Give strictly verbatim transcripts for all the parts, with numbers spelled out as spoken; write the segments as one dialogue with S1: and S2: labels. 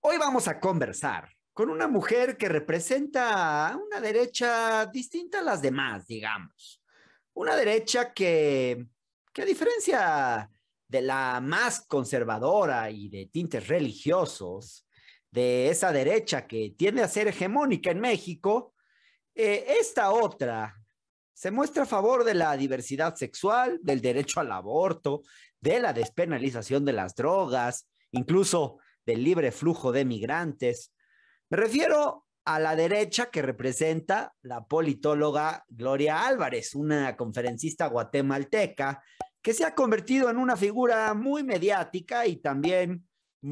S1: Hoy vamos a conversar con una mujer que representa una derecha distinta a las demás, digamos. Una derecha que, que a diferencia de la más conservadora y de tintes religiosos, de esa derecha que tiende a ser hegemónica en México, eh, esta otra se muestra a favor de la diversidad sexual, del derecho al aborto, de la despenalización de las drogas, incluso del libre flujo de migrantes. Me refiero a la derecha que representa la politóloga Gloria Álvarez, una conferencista guatemalteca que se ha convertido en una figura muy mediática y también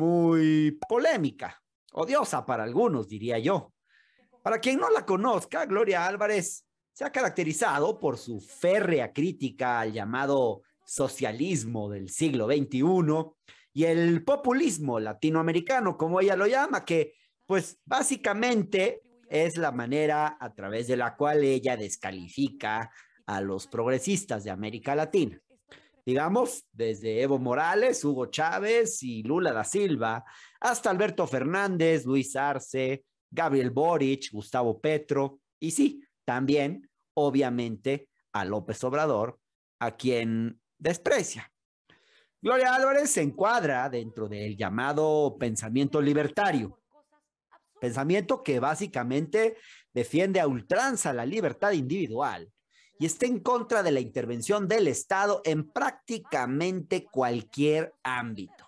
S1: muy polémica, odiosa para algunos, diría yo. Para quien no la conozca, Gloria Álvarez se ha caracterizado por su férrea crítica al llamado socialismo del siglo veintiuno y el populismo latinoamericano, como ella lo llama, que pues básicamente es la manera a través de la cual ella descalifica a los progresistas de América Latina. Digamos, desde Evo Morales, Hugo Chávez y Lula da Silva, hasta Alberto Fernández, Luis Arce, Gabriel Boric, Gustavo Petro, y sí, también, obviamente, a López Obrador, a quien desprecia. Gloria Álvarez se encuadra dentro del llamado pensamiento libertario, pensamiento que básicamente defiende a ultranza la libertad individual y está en contra de la intervención del Estado en prácticamente cualquier ámbito.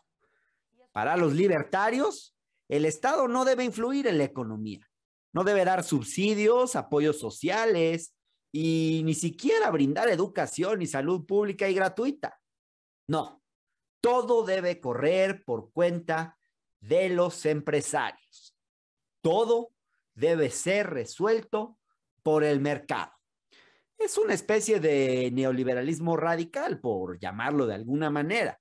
S1: Para los libertarios, el Estado no debe influir en la economía, no debe dar subsidios, apoyos sociales y ni siquiera brindar educación y salud pública y gratuita. No, todo debe correr por cuenta de los empresarios. Todo debe ser resuelto por el mercado. Es una especie de neoliberalismo radical, por llamarlo de alguna manera.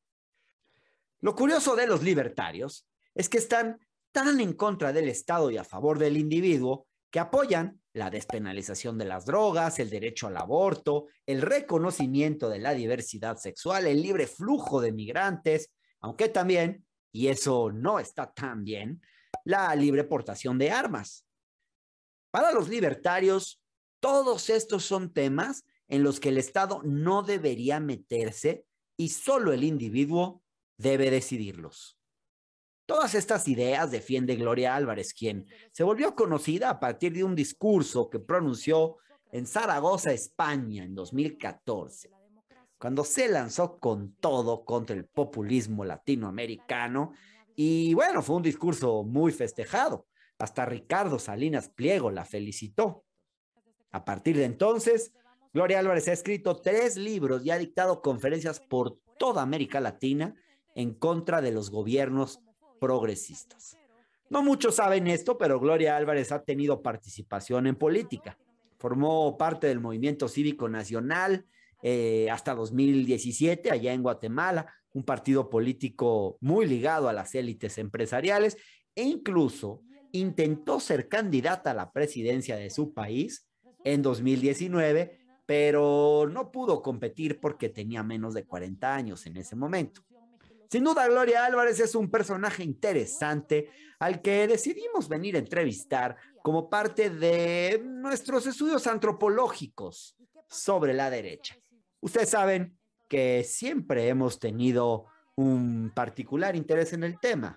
S1: Lo curioso de los libertarios es que están tan en contra del Estado y a favor del individuo que apoyan la despenalización de las drogas, el derecho al aborto, el reconocimiento de la diversidad sexual, el libre flujo de migrantes, aunque también, y eso no está tan bien, la libre portación de armas. Para los libertarios, todos estos son temas en los que el Estado no debería meterse y solo el individuo debe decidirlos. Todas estas ideas defiende Gloria Álvarez, quien se volvió conocida a partir de un discurso que pronunció en Zaragoza, España, en dos mil catorce, cuando se lanzó con todo contra el populismo latinoamericano. Y bueno, fue un discurso muy festejado. Hasta Ricardo Salinas Pliego la felicitó. A partir de entonces, Gloria Álvarez ha escrito tres libros y ha dictado conferencias por toda América Latina en contra de los gobiernos progresistas. No muchos saben esto, pero Gloria Álvarez ha tenido participación en política. Formó parte del Movimiento Cívico Nacional eh, hasta dos mil diecisiete, allá en Guatemala, un partido político muy ligado a las élites empresariales, e incluso intentó ser candidata a la presidencia de su país en dos mil diecinueve, pero no pudo competir porque tenía menos de cuarenta años en ese momento. Sin duda, Gloria Álvarez es un personaje interesante al que decidimos venir a entrevistar como parte de nuestros estudios antropológicos sobre la derecha. Ustedes saben que siempre hemos tenido un particular interés en el tema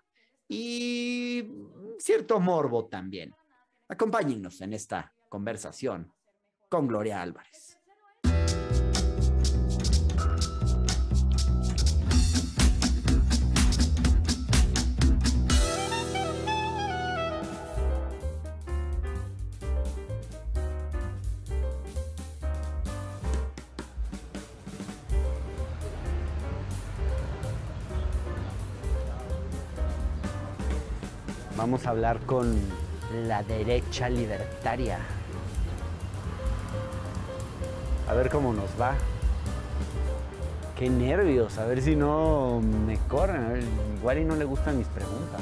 S1: y cierto morbo también. Acompáñennos en esta conversación con Gloria Álvarez. Vamos a hablar con la derecha libertaria. A ver cómo nos va. Qué nervios, a ver si no me corren. A ver, igual y no le gustan mis preguntas.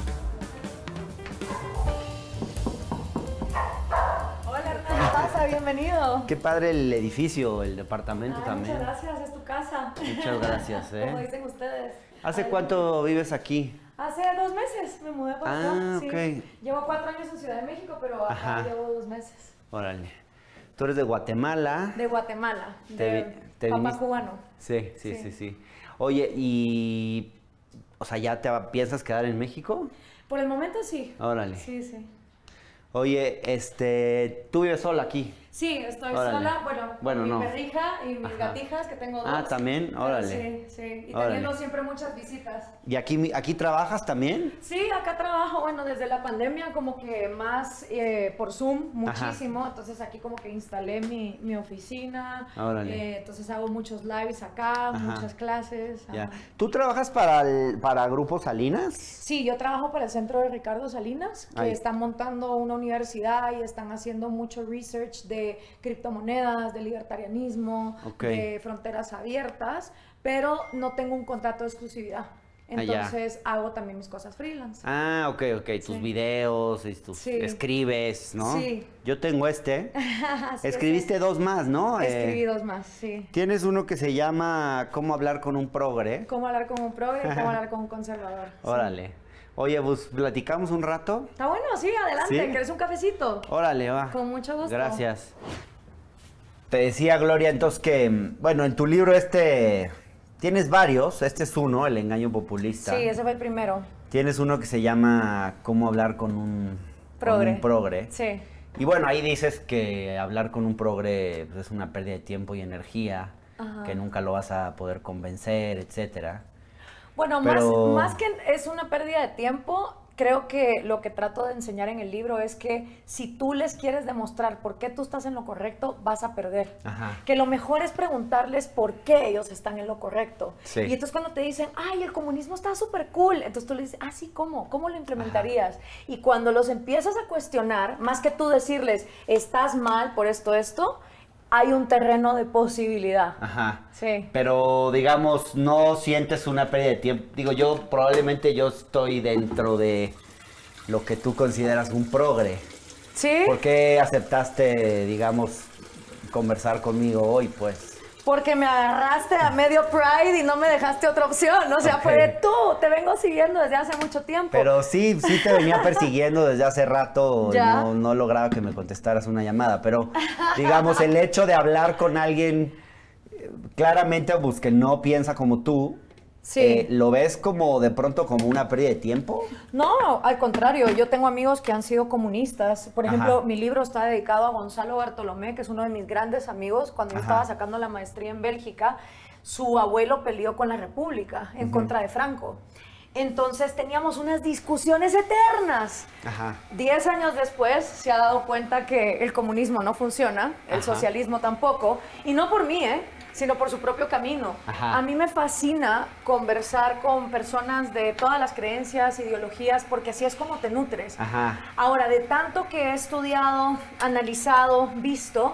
S2: Hola, Hernán, ¿qué pasa? Bienvenido.
S1: Qué padre el edificio, el departamento
S2: Ay,
S1: también.
S2: Muchas gracias, es tu casa.
S1: Muchas gracias, ¿eh?
S2: Como dicen ustedes.
S1: ¿Hace
S2: Ay,
S1: cuánto vives aquí?
S2: Hace dos meses me mudé para
S1: Ah,
S2: acá.
S1: ok,
S2: ok. Llevo cuatro años en Ciudad de México, pero acá
S1: Ajá.
S2: llevo dos meses.
S1: Órale. Tú eres de Guatemala.
S2: De Guatemala,
S1: Te,
S2: de
S1: te
S2: papá
S1: viniste...
S2: cubano.
S1: Sí, sí,
S2: Sí.
S1: sí, sí. Oye, y... O sea, ¿ya te piensas quedar en México?
S2: Por el momento sí.
S1: Órale.
S2: Sí, sí.
S1: Oye, este... ¿Tú vives sola aquí?
S2: Sí, estoy
S1: Órale.
S2: sola, bueno,
S1: Bueno,
S2: con
S1: no.
S2: mi perrija y mis
S1: Ajá.
S2: gatijas, que tengo dos.
S1: Ah, ¿también?
S2: Pero
S1: Órale.
S2: Sí, sí, y
S1: Órale.
S2: teniendo siempre muchas visitas.
S1: ¿Y aquí, aquí trabajas también?
S2: Sí, acá trabajo, bueno, desde la pandemia como que más eh, por Zoom, muchísimo. Ajá. Entonces aquí como que instalé mi, mi oficina.
S1: Órale.
S2: Eh, entonces hago muchos lives acá,
S1: Ajá.
S2: muchas clases.
S1: Ya.
S2: Ajá.
S1: ¿Tú trabajas para, el, para Grupo Salinas?
S2: Sí, yo trabajo para el centro de Ricardo Salinas, que
S1: Ay.
S2: están montando una universidad y están haciendo mucho research de criptomonedas, de libertarianismo,
S1: Okay.
S2: de fronteras abiertas, pero no tengo un contrato de exclusividad. Entonces
S1: ah,
S2: hago también mis cosas freelance.
S1: Ah, ok, ok. Tus
S2: Sí.
S1: videos, y tus
S2: Sí.
S1: escribes, ¿no?
S2: Sí.
S1: Yo tengo este.
S2: Así
S1: Escribiste
S2: es.
S1: dos más, ¿no?
S2: Escribí
S1: Eh,
S2: dos más, sí.
S1: Tienes uno que se llama ¿Cómo hablar con un progre?
S2: Cómo hablar con un progre y cómo hablar con un conservador. Sí.
S1: Órale. Oye, pues, ¿platicamos un rato?
S2: Está bueno, sí, adelante.
S1: ¿Sí?
S2: ¿Quieres un cafecito?
S1: Órale, va.
S2: Con mucho gusto.
S1: Gracias. Te decía, Gloria, entonces que, bueno, en tu libro este, tienes varios, este es uno, El engaño populista.
S2: Sí, ese fue el primero.
S1: Tienes uno que se llama ¿Cómo hablar con un
S2: Progre?
S1: Con un progre.
S2: Sí.
S1: Y bueno, ahí dices que hablar con un progre pues, es una pérdida de tiempo y energía,
S2: Ajá.
S1: que nunca lo vas a poder convencer, etcétera.
S2: Bueno,
S1: Pero...
S2: más, más que es una pérdida de tiempo, creo que lo que trato de enseñar en el libro es que si tú les quieres demostrar por qué tú estás en lo correcto, vas a perder.
S1: Ajá.
S2: Que lo mejor es preguntarles por qué ellos están en lo correcto.
S1: Sí.
S2: Y entonces cuando te dicen, ay, el comunismo está súper cool, entonces tú le dices, ah, sí, ¿cómo? ¿Cómo lo implementarías? Ajá. Y cuando los empiezas a cuestionar, más que tú decirles, estás mal por esto, esto, hay un terreno de posibilidad.
S1: Ajá.
S2: Sí.
S1: Pero, digamos, no sientes una pérdida de tiempo. Digo, yo probablemente yo estoy dentro de lo que tú consideras un progre.
S2: ¿Sí?
S1: ¿Por qué aceptaste, digamos, conversar conmigo hoy, pues?
S2: Porque me agarraste a medio Pride y no me dejaste otra opción. O sea,
S1: Okay.
S2: fue de tú, te vengo siguiendo desde hace mucho tiempo.
S1: Pero sí, sí te venía persiguiendo desde hace rato.
S2: ¿Ya?
S1: No, no lograba que me contestaras una llamada. Pero, digamos, el hecho de hablar con alguien eh, claramente pues, que no piensa como tú,
S2: Sí.
S1: eh, ¿lo ves como de pronto como una pérdida de tiempo?
S2: No, al contrario, yo tengo amigos que han sido comunistas. Por ejemplo,
S1: Ajá.
S2: mi libro está dedicado a Gonzalo Bartolomé, que es uno de mis grandes amigos. Cuando yo
S1: Ajá.
S2: estaba sacando la maestría en Bélgica, su abuelo peleó con la República en
S1: Ujú.
S2: contra de Franco. Entonces teníamos unas discusiones eternas.
S1: Ajá.
S2: Diez años después se ha dado cuenta que el comunismo no funciona, el
S1: Ajá.
S2: socialismo tampoco, y no por mí, ¿eh? sino por su propio camino.
S1: Ajá.
S2: A mí me fascina conversar con personas de todas las creencias, ideologías, porque así es como te nutres.
S1: Ajá.
S2: Ahora, de tanto que he estudiado, analizado, visto,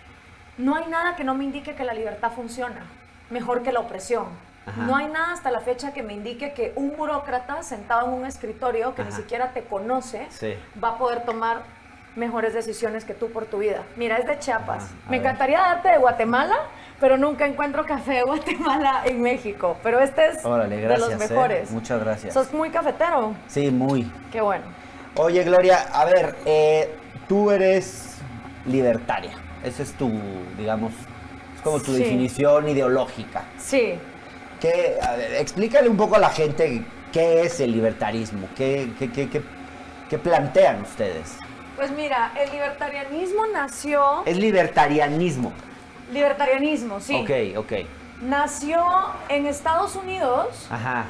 S2: no hay nada que no me indique que la libertad funciona mejor que la opresión.
S1: Ajá.
S2: No hay nada hasta la fecha que me indique que un burócrata sentado en un escritorio que
S1: Ajá.
S2: ni siquiera te conoce
S1: Sí.
S2: va a poder tomar mejores decisiones que tú por tu vida. Mira, es de Chiapas.
S1: Ajá, a
S2: Me
S1: ver.
S2: encantaría darte de Guatemala, pero nunca encuentro café de Guatemala en México. Pero este es
S1: Órale, gracias,
S2: de los mejores.
S1: eh. Muchas gracias.
S2: ¿Sos muy cafetero?
S1: Sí, muy.
S2: Qué bueno.
S1: Oye, Gloria, a ver, eh, tú eres libertaria. Esa es tu, digamos, es como tu
S2: Sí.
S1: definición ideológica.
S2: Sí.
S1: ¿Qué, a ver, explícale un poco a la gente qué es el libertarismo, qué, qué, qué, qué, qué plantean ustedes.
S2: Pues mira, el libertarianismo nació...
S1: Es libertarianismo.
S2: Libertarianismo, sí.
S1: Ok, ok.
S2: Nació en Estados Unidos
S1: Ajá.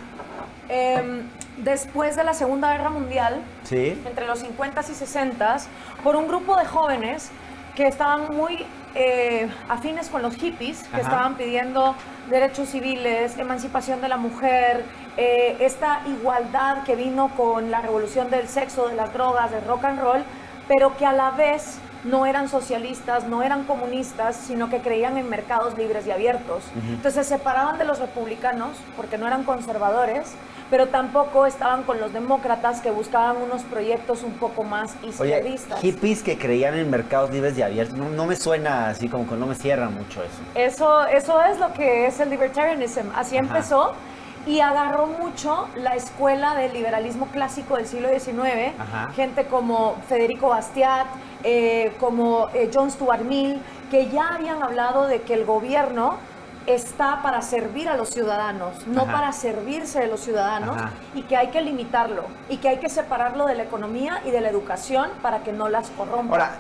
S2: eh, después de la Segunda Guerra Mundial,
S1: Sí.
S2: entre los cincuentas y sesentas, por un grupo de jóvenes que estaban muy eh, afines con los hippies, que
S1: Ajá.
S2: estaban pidiendo derechos civiles, emancipación de la mujer, eh, esta igualdad que vino con la revolución del sexo, de las drogas, del rock and roll, pero que a la vez no eran socialistas, no eran comunistas, sino que creían en mercados libres y abiertos.
S1: Ujú.
S2: Entonces se separaban de los republicanos porque no eran conservadores, pero tampoco estaban con los demócratas que buscaban unos proyectos un poco más
S1: Oye,
S2: izquierdistas.
S1: hippies que creían en mercados libres y abiertos, no, no me suena así, como que no me cierra mucho eso.
S2: Eso, eso es lo que es el libertarianism. Así
S1: Ajá.
S2: empezó. y agarró mucho la escuela del liberalismo clásico del siglo diecinueve, Ajá. gente como Federico Bastiat, eh, como eh, John Stuart Mill, que ya habían hablado de que el gobierno está para servir a los ciudadanos, no Ajá. para servirse de los ciudadanos, Ajá. y que hay que limitarlo, y que hay que separarlo de la economía y de la educación para que no las corrompa.
S1: Ahora,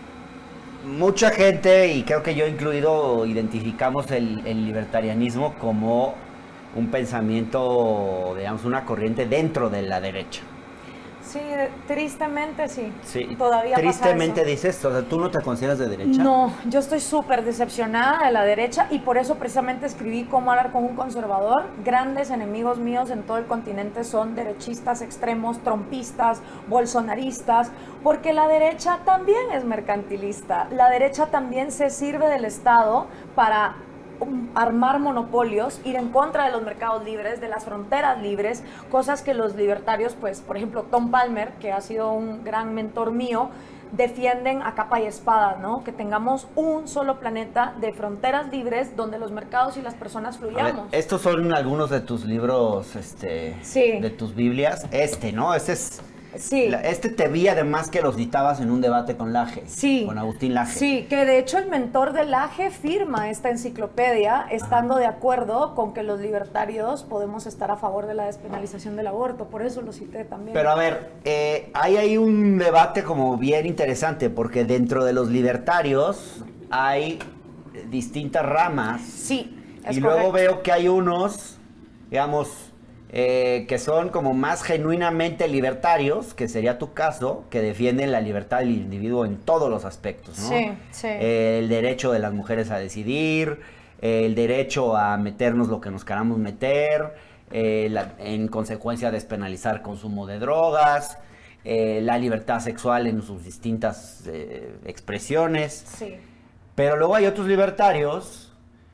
S1: mucha gente, y creo que yo incluido, identificamos el, el libertarianismo como un pensamiento, digamos, una corriente dentro de la derecha.
S2: Sí, tristemente sí.
S1: Sí.
S2: Todavía
S1: tristemente
S2: pasa eso.
S1: dices, o sea, ¿tú no te consideras de derecha?
S2: No, yo estoy súper decepcionada de la derecha y por eso precisamente escribí Cómo hablar con un conservador. Grandes enemigos míos en todo el continente son derechistas extremos, trompistas, bolsonaristas, porque la derecha también es mercantilista. La derecha también se sirve del Estado para armar monopolios, ir en contra de los mercados libres, de las fronteras libres, cosas que los libertarios, pues, por ejemplo, Tom Palmer, que ha sido un gran mentor mío, defienden a capa y espada, ¿no? Que tengamos un solo planeta de fronteras libres donde los mercados y las personas fluyamos.
S1: Ver, estos son algunos de tus libros, este,
S2: sí.
S1: de tus Biblias. Este, ¿no? Este es...
S2: Sí.
S1: Este te vi además que los dictabas en un debate con Laje,
S2: sí.
S1: con Agustín Laje.
S2: Sí, que de hecho el mentor de Laje firma esta enciclopedia estando Ajá. de acuerdo con que los libertarios podemos estar a favor de la despenalización del aborto, por eso lo cité también.
S1: Pero a ver, eh, hay ahí un debate como bien interesante, porque dentro de los libertarios hay distintas ramas.
S2: Sí, es
S1: y
S2: correcto.
S1: luego veo que hay unos, digamos... Eh, que son como más genuinamente libertarios, que sería tu caso, que defienden la libertad del individuo en todos los aspectos, ¿no?
S2: Sí, sí.
S1: Eh, el derecho de las mujeres a decidir, eh, el derecho a meternos lo que nos queramos meter, eh, la, en consecuencia despenalizar consumo de drogas, eh, la libertad sexual en sus distintas eh, expresiones.
S2: Sí.
S1: Pero luego hay otros libertarios,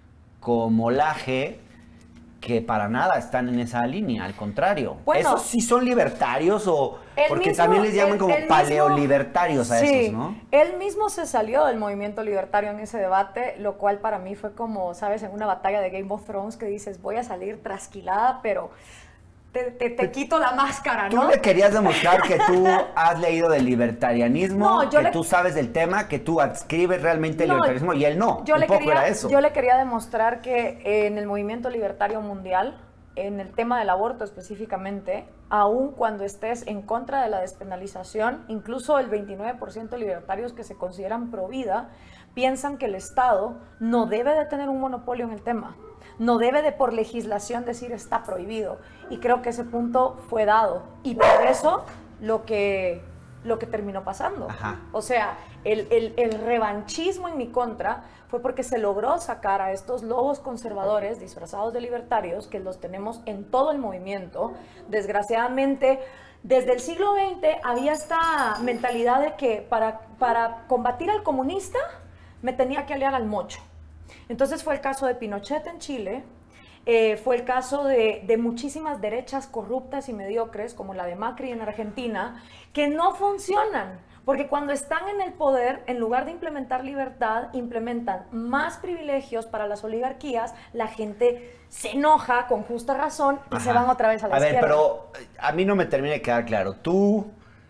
S1: como Laje, que para nada están en esa línea, al contrario.
S2: Bueno,
S1: ¿esos sí son libertarios o...? Porque
S2: mismo,
S1: también les llaman
S2: el,
S1: como
S2: el
S1: paleolibertarios
S2: mismo,
S1: a
S2: sí,
S1: esos, ¿no?
S2: Él mismo se salió del movimiento libertario en ese debate, lo cual para mí fue como, ¿sabes? En una batalla de Game of Thrones que dices, voy a salir trasquilada, pero... Te, te, te quito la máscara, ¿no?
S1: Tú le querías demostrar que tú has leído del libertarianismo, no, que le... tú sabes del tema, que tú adscribes realmente el no, libertarismo y él no.
S2: Yo
S1: un
S2: le
S1: poco
S2: quería,
S1: era eso.
S2: Yo le quería demostrar que en el movimiento libertario mundial, en el tema del aborto específicamente, aun cuando estés en contra de la despenalización, incluso el veintinueve por ciento de libertarios que se consideran pro vida, piensan que el Estado no debe de tener un monopolio en el tema. No debe de por legislación decir está prohibido. Y creo que ese punto fue dado. Y por eso lo que, lo que terminó pasando.
S1: Ajá.
S2: O sea, el, el, el revanchismo en mi contra fue porque se logró sacar a estos lobos conservadores disfrazados de libertarios, que los tenemos en todo el movimiento. Desgraciadamente, desde el siglo veinte había esta mentalidad de que para, para combatir al comunista me tenía que aliar al mocho. Entonces fue el caso de Pinochet en Chile, eh, fue el caso de, de muchísimas derechas corruptas y mediocres, como la de Macri en Argentina, que no funcionan, porque cuando están en el poder, en lugar de implementar libertad, implementan más privilegios para las oligarquías, la gente se enoja con justa razón y Ajá. se van otra vez a la
S1: a
S2: izquierda.
S1: A ver, pero a mí no me termina de quedar claro, tú...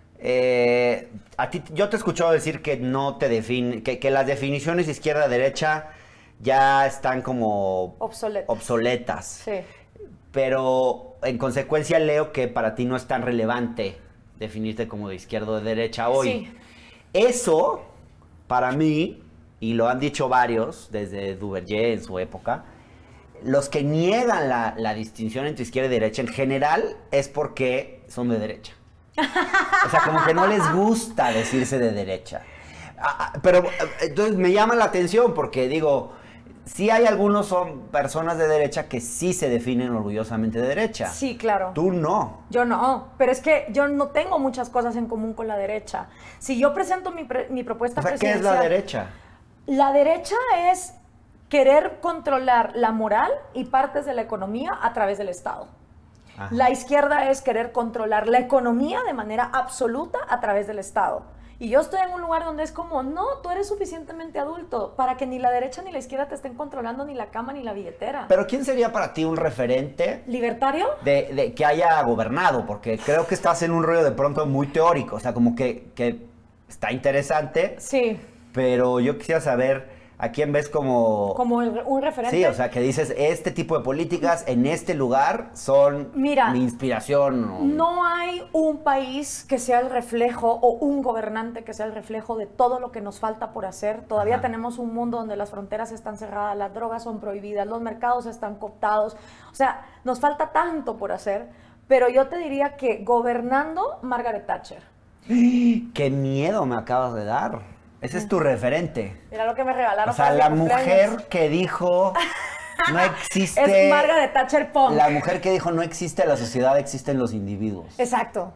S1: Eh, a ti, yo te he escuchado decir que no te define, que, que las definiciones izquierda-derecha ya están como
S2: obsoletas.
S1: obsoletas.
S2: Sí.
S1: Pero en consecuencia leo que para ti no es tan relevante definirte como de izquierda o de derecha hoy.
S2: Sí.
S1: Eso, para mí, y lo han dicho varios desde Duverger en su época, los que niegan la, la distinción entre izquierda y derecha en general es porque son de derecha. O sea, como que no les gusta decirse de derecha. Pero entonces me llama la atención porque digo, sí hay algunos son personas de derecha que sí se definen orgullosamente de derecha.
S2: Sí, claro.
S1: Tú no.
S2: Yo no, pero es que yo no tengo muchas cosas en común con la derecha. Si yo presento mi, pre, mi propuesta
S1: o sea,
S2: presidencial...
S1: ¿qué es la derecha?
S2: La derecha es querer controlar la moral y partes de la economía a través del Estado. Ajá. La izquierda es querer controlar la economía de manera absoluta a través del Estado. Y yo estoy en un lugar donde es como, no, tú eres suficientemente adulto para que ni la derecha ni la izquierda te estén controlando ni la cama ni la billetera.
S1: Pero ¿quién sería para ti un referente?
S2: ¿Libertario?
S1: De, de que haya gobernado, porque creo que estás en un rollo de pronto muy teórico, o sea, como que, que está interesante.
S2: Sí.
S1: Pero yo quisiera saber a quién ves como...
S2: Como un referente.
S1: Sí, o sea, que dices, este tipo de políticas en este lugar son
S2: Mira,
S1: mi inspiración. O...
S2: No hay un país que sea el reflejo o un gobernante que sea el reflejo de todo lo que nos falta por hacer. Todavía Ajá. tenemos un mundo donde las fronteras están cerradas, las drogas son prohibidas, los mercados están cooptados. O sea, nos falta tanto por hacer, pero yo te diría que gobernando, Margaret Thatcher.
S1: ¡Qué miedo me acabas de dar! Ese es tu referente.
S2: Mira lo que me regalaron.
S1: O sea, la mujer que dijo no existe...
S2: Es Margaret Thatcher Punk.
S1: La mujer que dijo no existe la sociedad, existen los individuos.
S2: Exacto.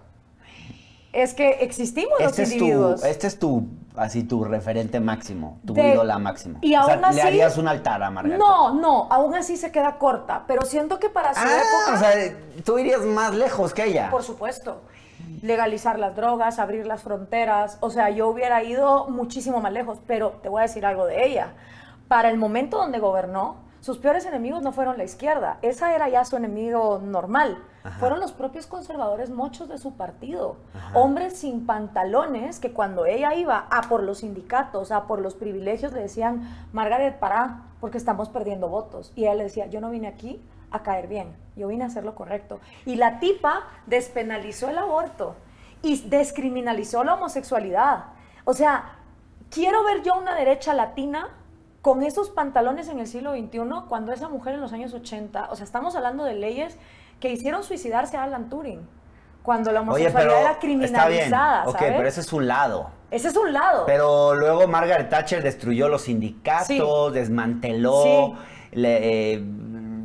S2: Es que existimos
S1: este
S2: los
S1: es
S2: individuos.
S1: Tu, este es tu, así, tu referente máximo, tu
S2: de,
S1: ídola máximo.
S2: Y
S1: o
S2: aún
S1: sea,
S2: así,
S1: le harías un altar a Margaret.
S2: No, no, aún así se queda corta, pero siento que para su
S1: ah,
S2: época...
S1: o sea, tú irías más lejos que ella.
S2: Por supuesto. Legalizar las drogas, abrir las fronteras, o sea, yo hubiera ido muchísimo más lejos, pero te voy a decir algo de ella. Para el momento donde gobernó, sus peores enemigos no fueron la izquierda, esa era ya su enemigo normal. Ajá. Fueron los propios conservadores mochos de su partido, Ajá. hombres sin pantalones que cuando ella iba a por los sindicatos, a por los privilegios, le decían, Margaret, pará, porque estamos perdiendo votos. Y ella le decía, yo no vine aquí a caer bien, yo vine a hacer lo correcto. Y la tipa despenalizó el aborto y descriminalizó la homosexualidad. O sea, quiero ver yo una derecha latina con esos pantalones en el siglo veintiuno, cuando esa mujer en los años ochenta, o sea, estamos hablando de leyes que hicieron suicidarse a Alan Turing, cuando la homosexualidad
S1: Oye,
S2: era criminalizada,
S1: está bien.
S2: ¿sabes?
S1: Ok, pero ese es un lado.
S2: Ese es un lado.
S1: Pero luego Margaret Thatcher destruyó los sindicatos, sí. desmanteló... Sí. Le, eh,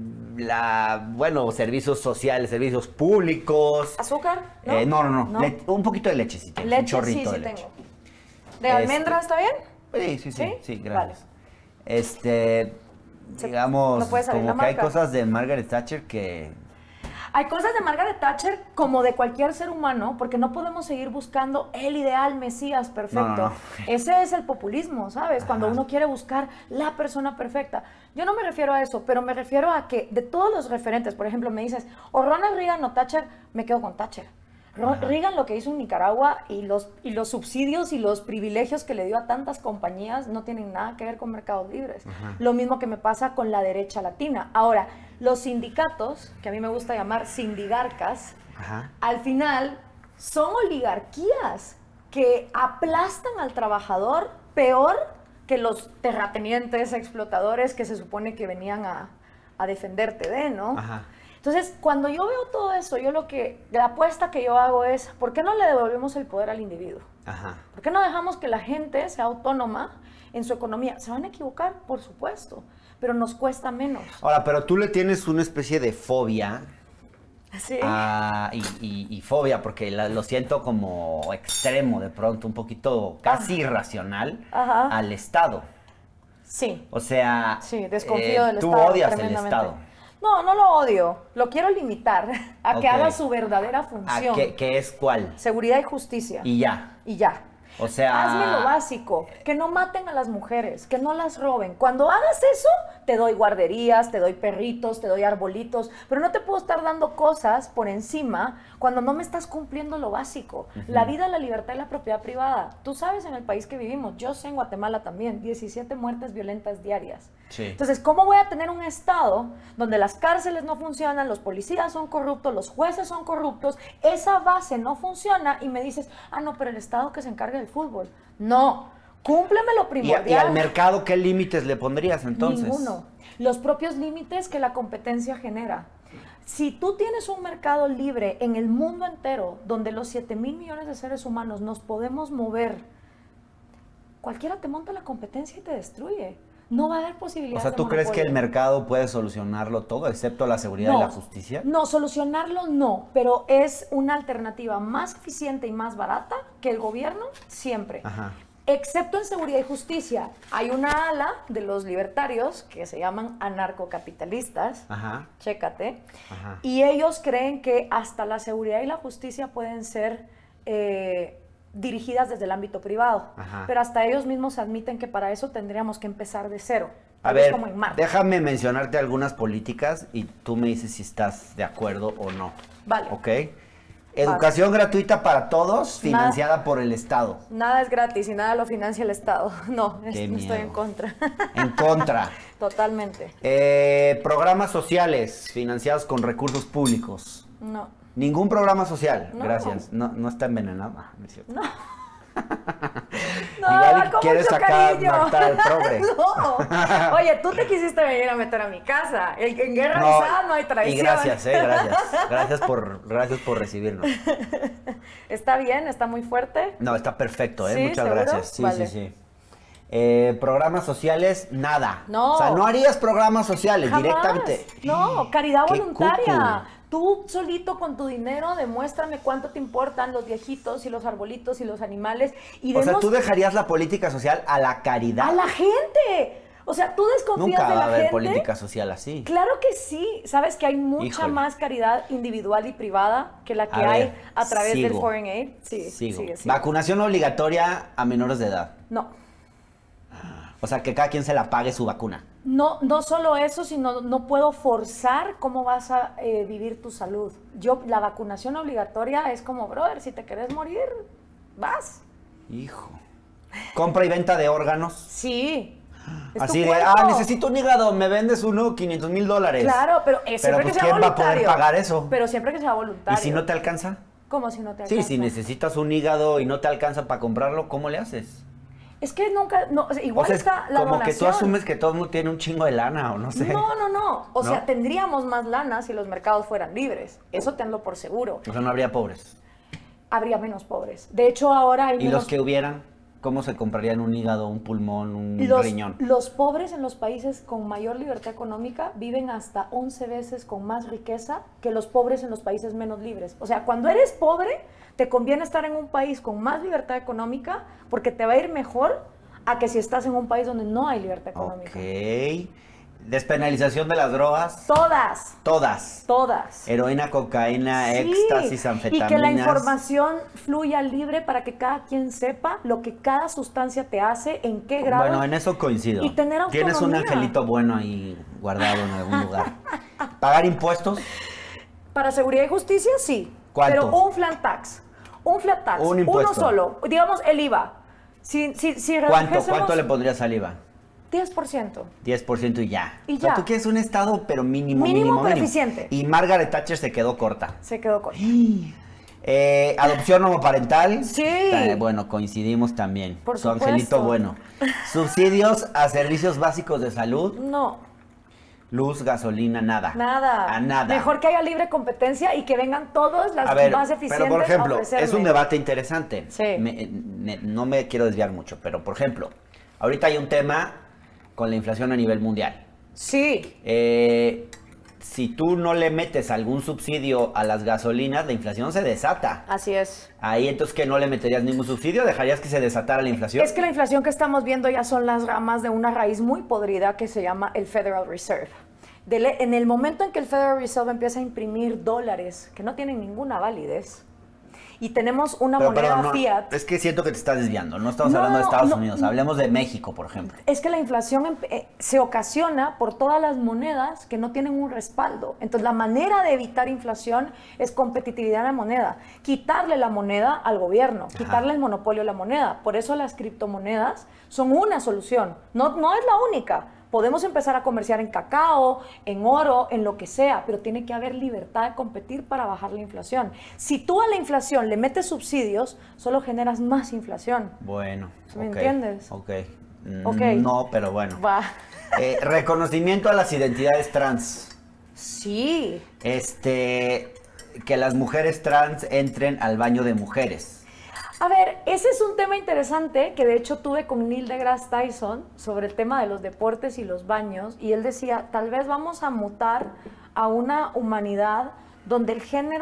S1: La, bueno, servicios sociales, servicios públicos.
S2: ¿Azúcar? No,
S1: eh, no, no. no.
S2: ¿No?
S1: Le, un poquito de leche, si tienes.
S2: Leche,
S1: un chorrito
S2: sí, sí
S1: de leche.
S2: tengo. ¿De almendra
S1: este,
S2: está bien?
S1: Sí, sí, sí, sí, sí gracias.
S2: Vale.
S1: Este,
S2: Se,
S1: digamos,
S2: no puede salir
S1: como
S2: la
S1: que hay
S2: marca.
S1: cosas de Margaret Thatcher que...
S2: Hay cosas de Margaret Thatcher como de cualquier ser humano, porque no podemos seguir buscando el ideal Mesías perfecto.
S1: No, no, no.
S2: Ese es el populismo, ¿sabes?
S1: Ajá.
S2: Cuando uno quiere buscar la persona perfecta. Yo no me refiero a eso, pero me refiero a que de todos los referentes, por ejemplo, me dices, o Ronald Reagan o Thatcher, me quedo con Thatcher. Ajá. Reagan lo que hizo en Nicaragua y los, y los subsidios y los privilegios que le dio a tantas compañías no tienen nada que ver con mercados libres. Ajá. Lo mismo que me pasa con la derecha latina. Ahora, los sindicatos, que a mí me gusta llamar sindigarcas, Ajá. al final son oligarquías que aplastan al trabajador peor que los terratenientes, explotadores que se supone que venían a, a defenderte de, ¿no?
S1: Ajá.
S2: Entonces, cuando yo veo todo esto, yo lo que, la apuesta que yo hago es, ¿por qué no le devolvemos el poder al individuo?
S1: Ajá.
S2: ¿Por qué no dejamos que la gente sea autónoma en su economía? ¿Se van a equivocar? Por supuesto, pero nos cuesta menos.
S1: Ahora, pero tú le tienes una especie de fobia.
S2: Sí.
S1: Ah, y, y, y fobia, porque la, lo siento como extremo de pronto, un poquito casi Ajá. irracional
S2: Ajá.
S1: al Estado.
S2: Sí.
S1: O sea,
S2: sí, desconfío
S1: eh,
S2: del
S1: tú
S2: Estado
S1: odias el Estado.
S2: No, no lo odio. Lo quiero limitar a okay. que haga su verdadera función.
S1: ¿A qué, qué es cuál?
S2: Seguridad y justicia.
S1: Y ya.
S2: Y ya.
S1: O sea...
S2: Hazme lo básico, que no maten a las mujeres, que no las roben. Cuando hagas eso, te doy guarderías, te doy perritos, te doy arbolitos, pero no te puedo estar dando cosas por encima cuando no me estás cumpliendo lo básico. Uh-huh. La vida, la libertad y la propiedad privada. Tú sabes en el país que vivimos, yo sé en Guatemala también, diecisiete muertes violentas diarias.
S1: Sí.
S2: Entonces, ¿cómo voy a tener un Estado donde las cárceles no funcionan, los policías son corruptos, los jueces son corruptos, esa base no funciona y me dices, ah, no, pero el Estado que se encargue del fútbol? No, cúmpleme lo primordial.
S1: ¿Y, y al mercado qué límites le pondrías entonces?
S2: Ninguno. Los propios límites que la competencia genera. Si tú tienes un mercado libre en el mundo entero, donde los siete mil millones de seres humanos nos podemos mover, cualquiera te monta la competencia y te destruye. No va a haber posibilidades.
S1: O sea, ¿tú
S2: de
S1: crees que el mercado puede solucionarlo todo, excepto la seguridad
S2: no,
S1: y la justicia?
S2: No, solucionarlo no, pero es una alternativa más eficiente y más barata que el gobierno siempre.
S1: Ajá.
S2: excepto en seguridad y justicia. Hay una ala de los libertarios que se llaman anarcocapitalistas,
S1: Ajá.
S2: chécate,
S1: Ajá.
S2: y ellos creen que hasta la seguridad y la justicia pueden ser eh, dirigidas desde el ámbito privado,
S1: Ajá.
S2: pero hasta ellos mismos admiten que para eso tendríamos que empezar de cero.
S1: A
S2: Tal vez
S1: ver,
S2: como en Marte.
S1: déjame mencionarte algunas políticas y tú me dices si estás de acuerdo o no.
S2: Vale.
S1: ¿Ok? Educación gratuita para todos, financiada
S2: Nada.
S1: por el Estado.
S2: Nada es gratis y nada lo financia el Estado. No, es-
S1: Qué
S2: no estoy
S1: miedo.
S2: en contra.
S1: En contra.
S2: Totalmente.
S1: Eh, programas sociales financiados con recursos públicos.
S2: No.
S1: Ningún programa social.
S2: No.
S1: Gracias. No, no está envenenado. Ah, no es cierto.
S2: No.
S1: Igual y
S2: con
S1: quieres
S2: mucho
S1: sacar
S2: cariño.
S1: Marta del progre.
S2: No. Oye, tú te quisiste venir a meter a mi casa. En, en guerra avisada no hay traición.
S1: Y gracias, eh, gracias. Gracias por, gracias por recibirnos.
S2: ¿Está bien? ¿Está muy fuerte?
S1: No, está perfecto, ¿eh?
S2: ¿Sí?
S1: Muchas
S2: ¿Seguro?
S1: gracias. Sí,
S2: Vale.
S1: sí, sí. Eh, programas sociales, nada.
S2: No.
S1: O sea, no harías programas sociales
S2: Jamás.
S1: directamente.
S2: No, caridad
S1: Qué
S2: voluntaria.
S1: cucu.
S2: Tú solito con tu dinero demuéstrame cuánto te importan los viejitos y los arbolitos y los animales. Y
S1: O sea,
S2: demos
S1: tú dejarías la política social a la caridad.
S2: a la gente. O sea, tú desconfías
S1: Nunca
S2: de
S1: va
S2: la
S1: a haber
S2: gente.
S1: política social así.
S2: Claro que sí. Sabes que hay mucha
S1: Híjole.
S2: más caridad individual y privada que la que
S1: A
S2: hay
S1: ver,
S2: a través del
S1: sigo.
S2: Foreign Aid. Sí,
S1: Sigo.
S2: sigue, sigue.
S1: Vacunación obligatoria a menores de edad.
S2: No.
S1: O sea, que cada quien se la pague su vacuna.
S2: No, no solo eso, sino no puedo forzar cómo vas a eh, vivir tu salud. Yo, la vacunación obligatoria es como, brother, si te querés morir, vas.
S1: Hijo. Compra y venta de órganos.
S2: Sí. Es
S1: Así
S2: tu
S1: de,
S2: cuerpo.
S1: ah, necesito un hígado, me vendes uno, quinientos mil dólares.
S2: Claro, pero eh, siempre
S1: pues,
S2: que sea
S1: ¿quién va a poder
S2: voluntario.
S1: pagar eso?
S2: Pero siempre que sea
S1: ¿Y
S2: voluntario.
S1: si no te alcanza?
S2: ¿Cómo si no te
S1: Sí,
S2: alcanza?
S1: si necesitas un hígado y no te alcanza para comprarlo, ¿cómo le haces?
S2: Es que nunca, no, o sea,
S1: O
S2: igual
S1: sea, es
S2: está la
S1: como que tú
S2: donación.
S1: asumes que todo el mundo tiene un chingo de lana o no sé.
S2: No, no, no. O
S1: ¿No?
S2: sea, tendríamos más lana si los mercados fueran libres. Eso tenlo por seguro.
S1: O sea, no habría pobres.
S2: Habría menos pobres. De hecho, ahora hay
S1: ¿Y
S2: menos...
S1: los que hubieran? ¿Cómo se comprarían un hígado, un pulmón, un
S2: Los,
S1: riñón?
S2: los pobres en los países con mayor libertad económica viven hasta once veces con más riqueza que los pobres en los países menos libres. O sea, cuando eres pobre, te conviene estar en un país con más libertad económica porque te va a ir mejor a que si estás en un país donde no hay libertad económica.
S1: Ok. Despenalización de las drogas.
S2: Todas,
S1: Todas.
S2: todas.
S1: Heroína, cocaína,
S2: Sí,
S1: éxtasis, anfetaminas.
S2: y que la información fluya libre para que cada quien sepa lo que cada sustancia te hace, en qué grado.
S1: Bueno, en eso coincido.
S2: Y tener
S1: Tienes un
S2: autonomía.
S1: angelito bueno ahí guardado en algún lugar. ¿Pagar impuestos?
S2: Para seguridad y justicia, sí.
S1: ¿Cuánto?
S2: Pero un flat tax. Un flat tax.
S1: Un impuesto.
S2: Uno solo. Digamos el I V A. Si, si, si
S1: ¿Cuánto?
S2: redujésemos
S1: ¿Cuánto le pondrías al I V A?
S2: diez por ciento.
S1: diez por ciento y ya.
S2: Y
S1: O sea,
S2: ya.
S1: tú quieres un estado, pero mínimo,
S2: Mínimo,
S1: mínimo,
S2: pero
S1: mínimo.
S2: eficiente.
S1: Y Margaret Thatcher se quedó corta.
S2: Se quedó corto.
S1: Eh, adopción homoparental.
S2: Sí.
S1: Eh, bueno, coincidimos también.
S2: Por
S1: Su
S2: supuesto.
S1: angelito bueno. Subsidios a servicios básicos de salud.
S2: No,
S1: Luz, gasolina, nada.
S2: nada.
S1: A nada.
S2: Mejor que haya libre competencia y que vengan todas las
S1: A ver,
S2: más eficientes
S1: pero por ejemplo,
S2: a ofrecerme.
S1: es un debate interesante.
S2: Sí.
S1: Me- me- no me quiero desviar mucho, pero por ejemplo, ahorita hay un tema con la inflación a nivel mundial.
S2: Sí.
S1: Eh, si tú no le metes algún subsidio a las gasolinas, la inflación se desata.
S2: Así es.
S1: Ahí entonces que no le meterías ningún subsidio, dejarías que se desatara la inflación.
S2: Es que la inflación que estamos viendo ya son las ramas de una raíz muy podrida que se llama el Federal Reserve. Dele- en el momento en que el Federal Reserve empieza a imprimir dólares que no tienen ninguna validez y tenemos una
S1: Pero,
S2: moneda
S1: perdón, no,
S2: fiat,
S1: es que siento que te estás desviando. No estamos
S2: No,
S1: hablando de Estados
S2: no,
S1: Unidos,
S2: no.
S1: hablemos de México, por ejemplo.
S2: es que la inflación em- eh, se ocasiona por todas las monedas que no tienen un respaldo. Entonces, la manera de evitar inflación es competitividad en la moneda. Quitarle la moneda al gobierno, quitarle el monopolio a la moneda. Por eso las criptomonedas son una solución. No, no es la única. Podemos empezar a comerciar en cacao, en oro, en lo que sea, pero tiene que haber libertad de competir para bajar la inflación. Si tú a la inflación le metes subsidios, solo generas más inflación.
S1: Bueno,
S2: ¿Me
S1: ok,
S2: entiendes?
S1: Ok. Mm,
S2: Ok.
S1: No, pero bueno.
S2: Va.
S1: Eh, reconocimiento a las identidades trans.
S2: Sí.
S1: Este, que las mujeres trans entren al baño de mujeres.
S2: A ver, ese es un tema interesante que de hecho tuve con Neil deGrasse Tyson sobre el tema de los deportes y los baños, y él decía, tal vez vamos a mutar a una humanidad donde el género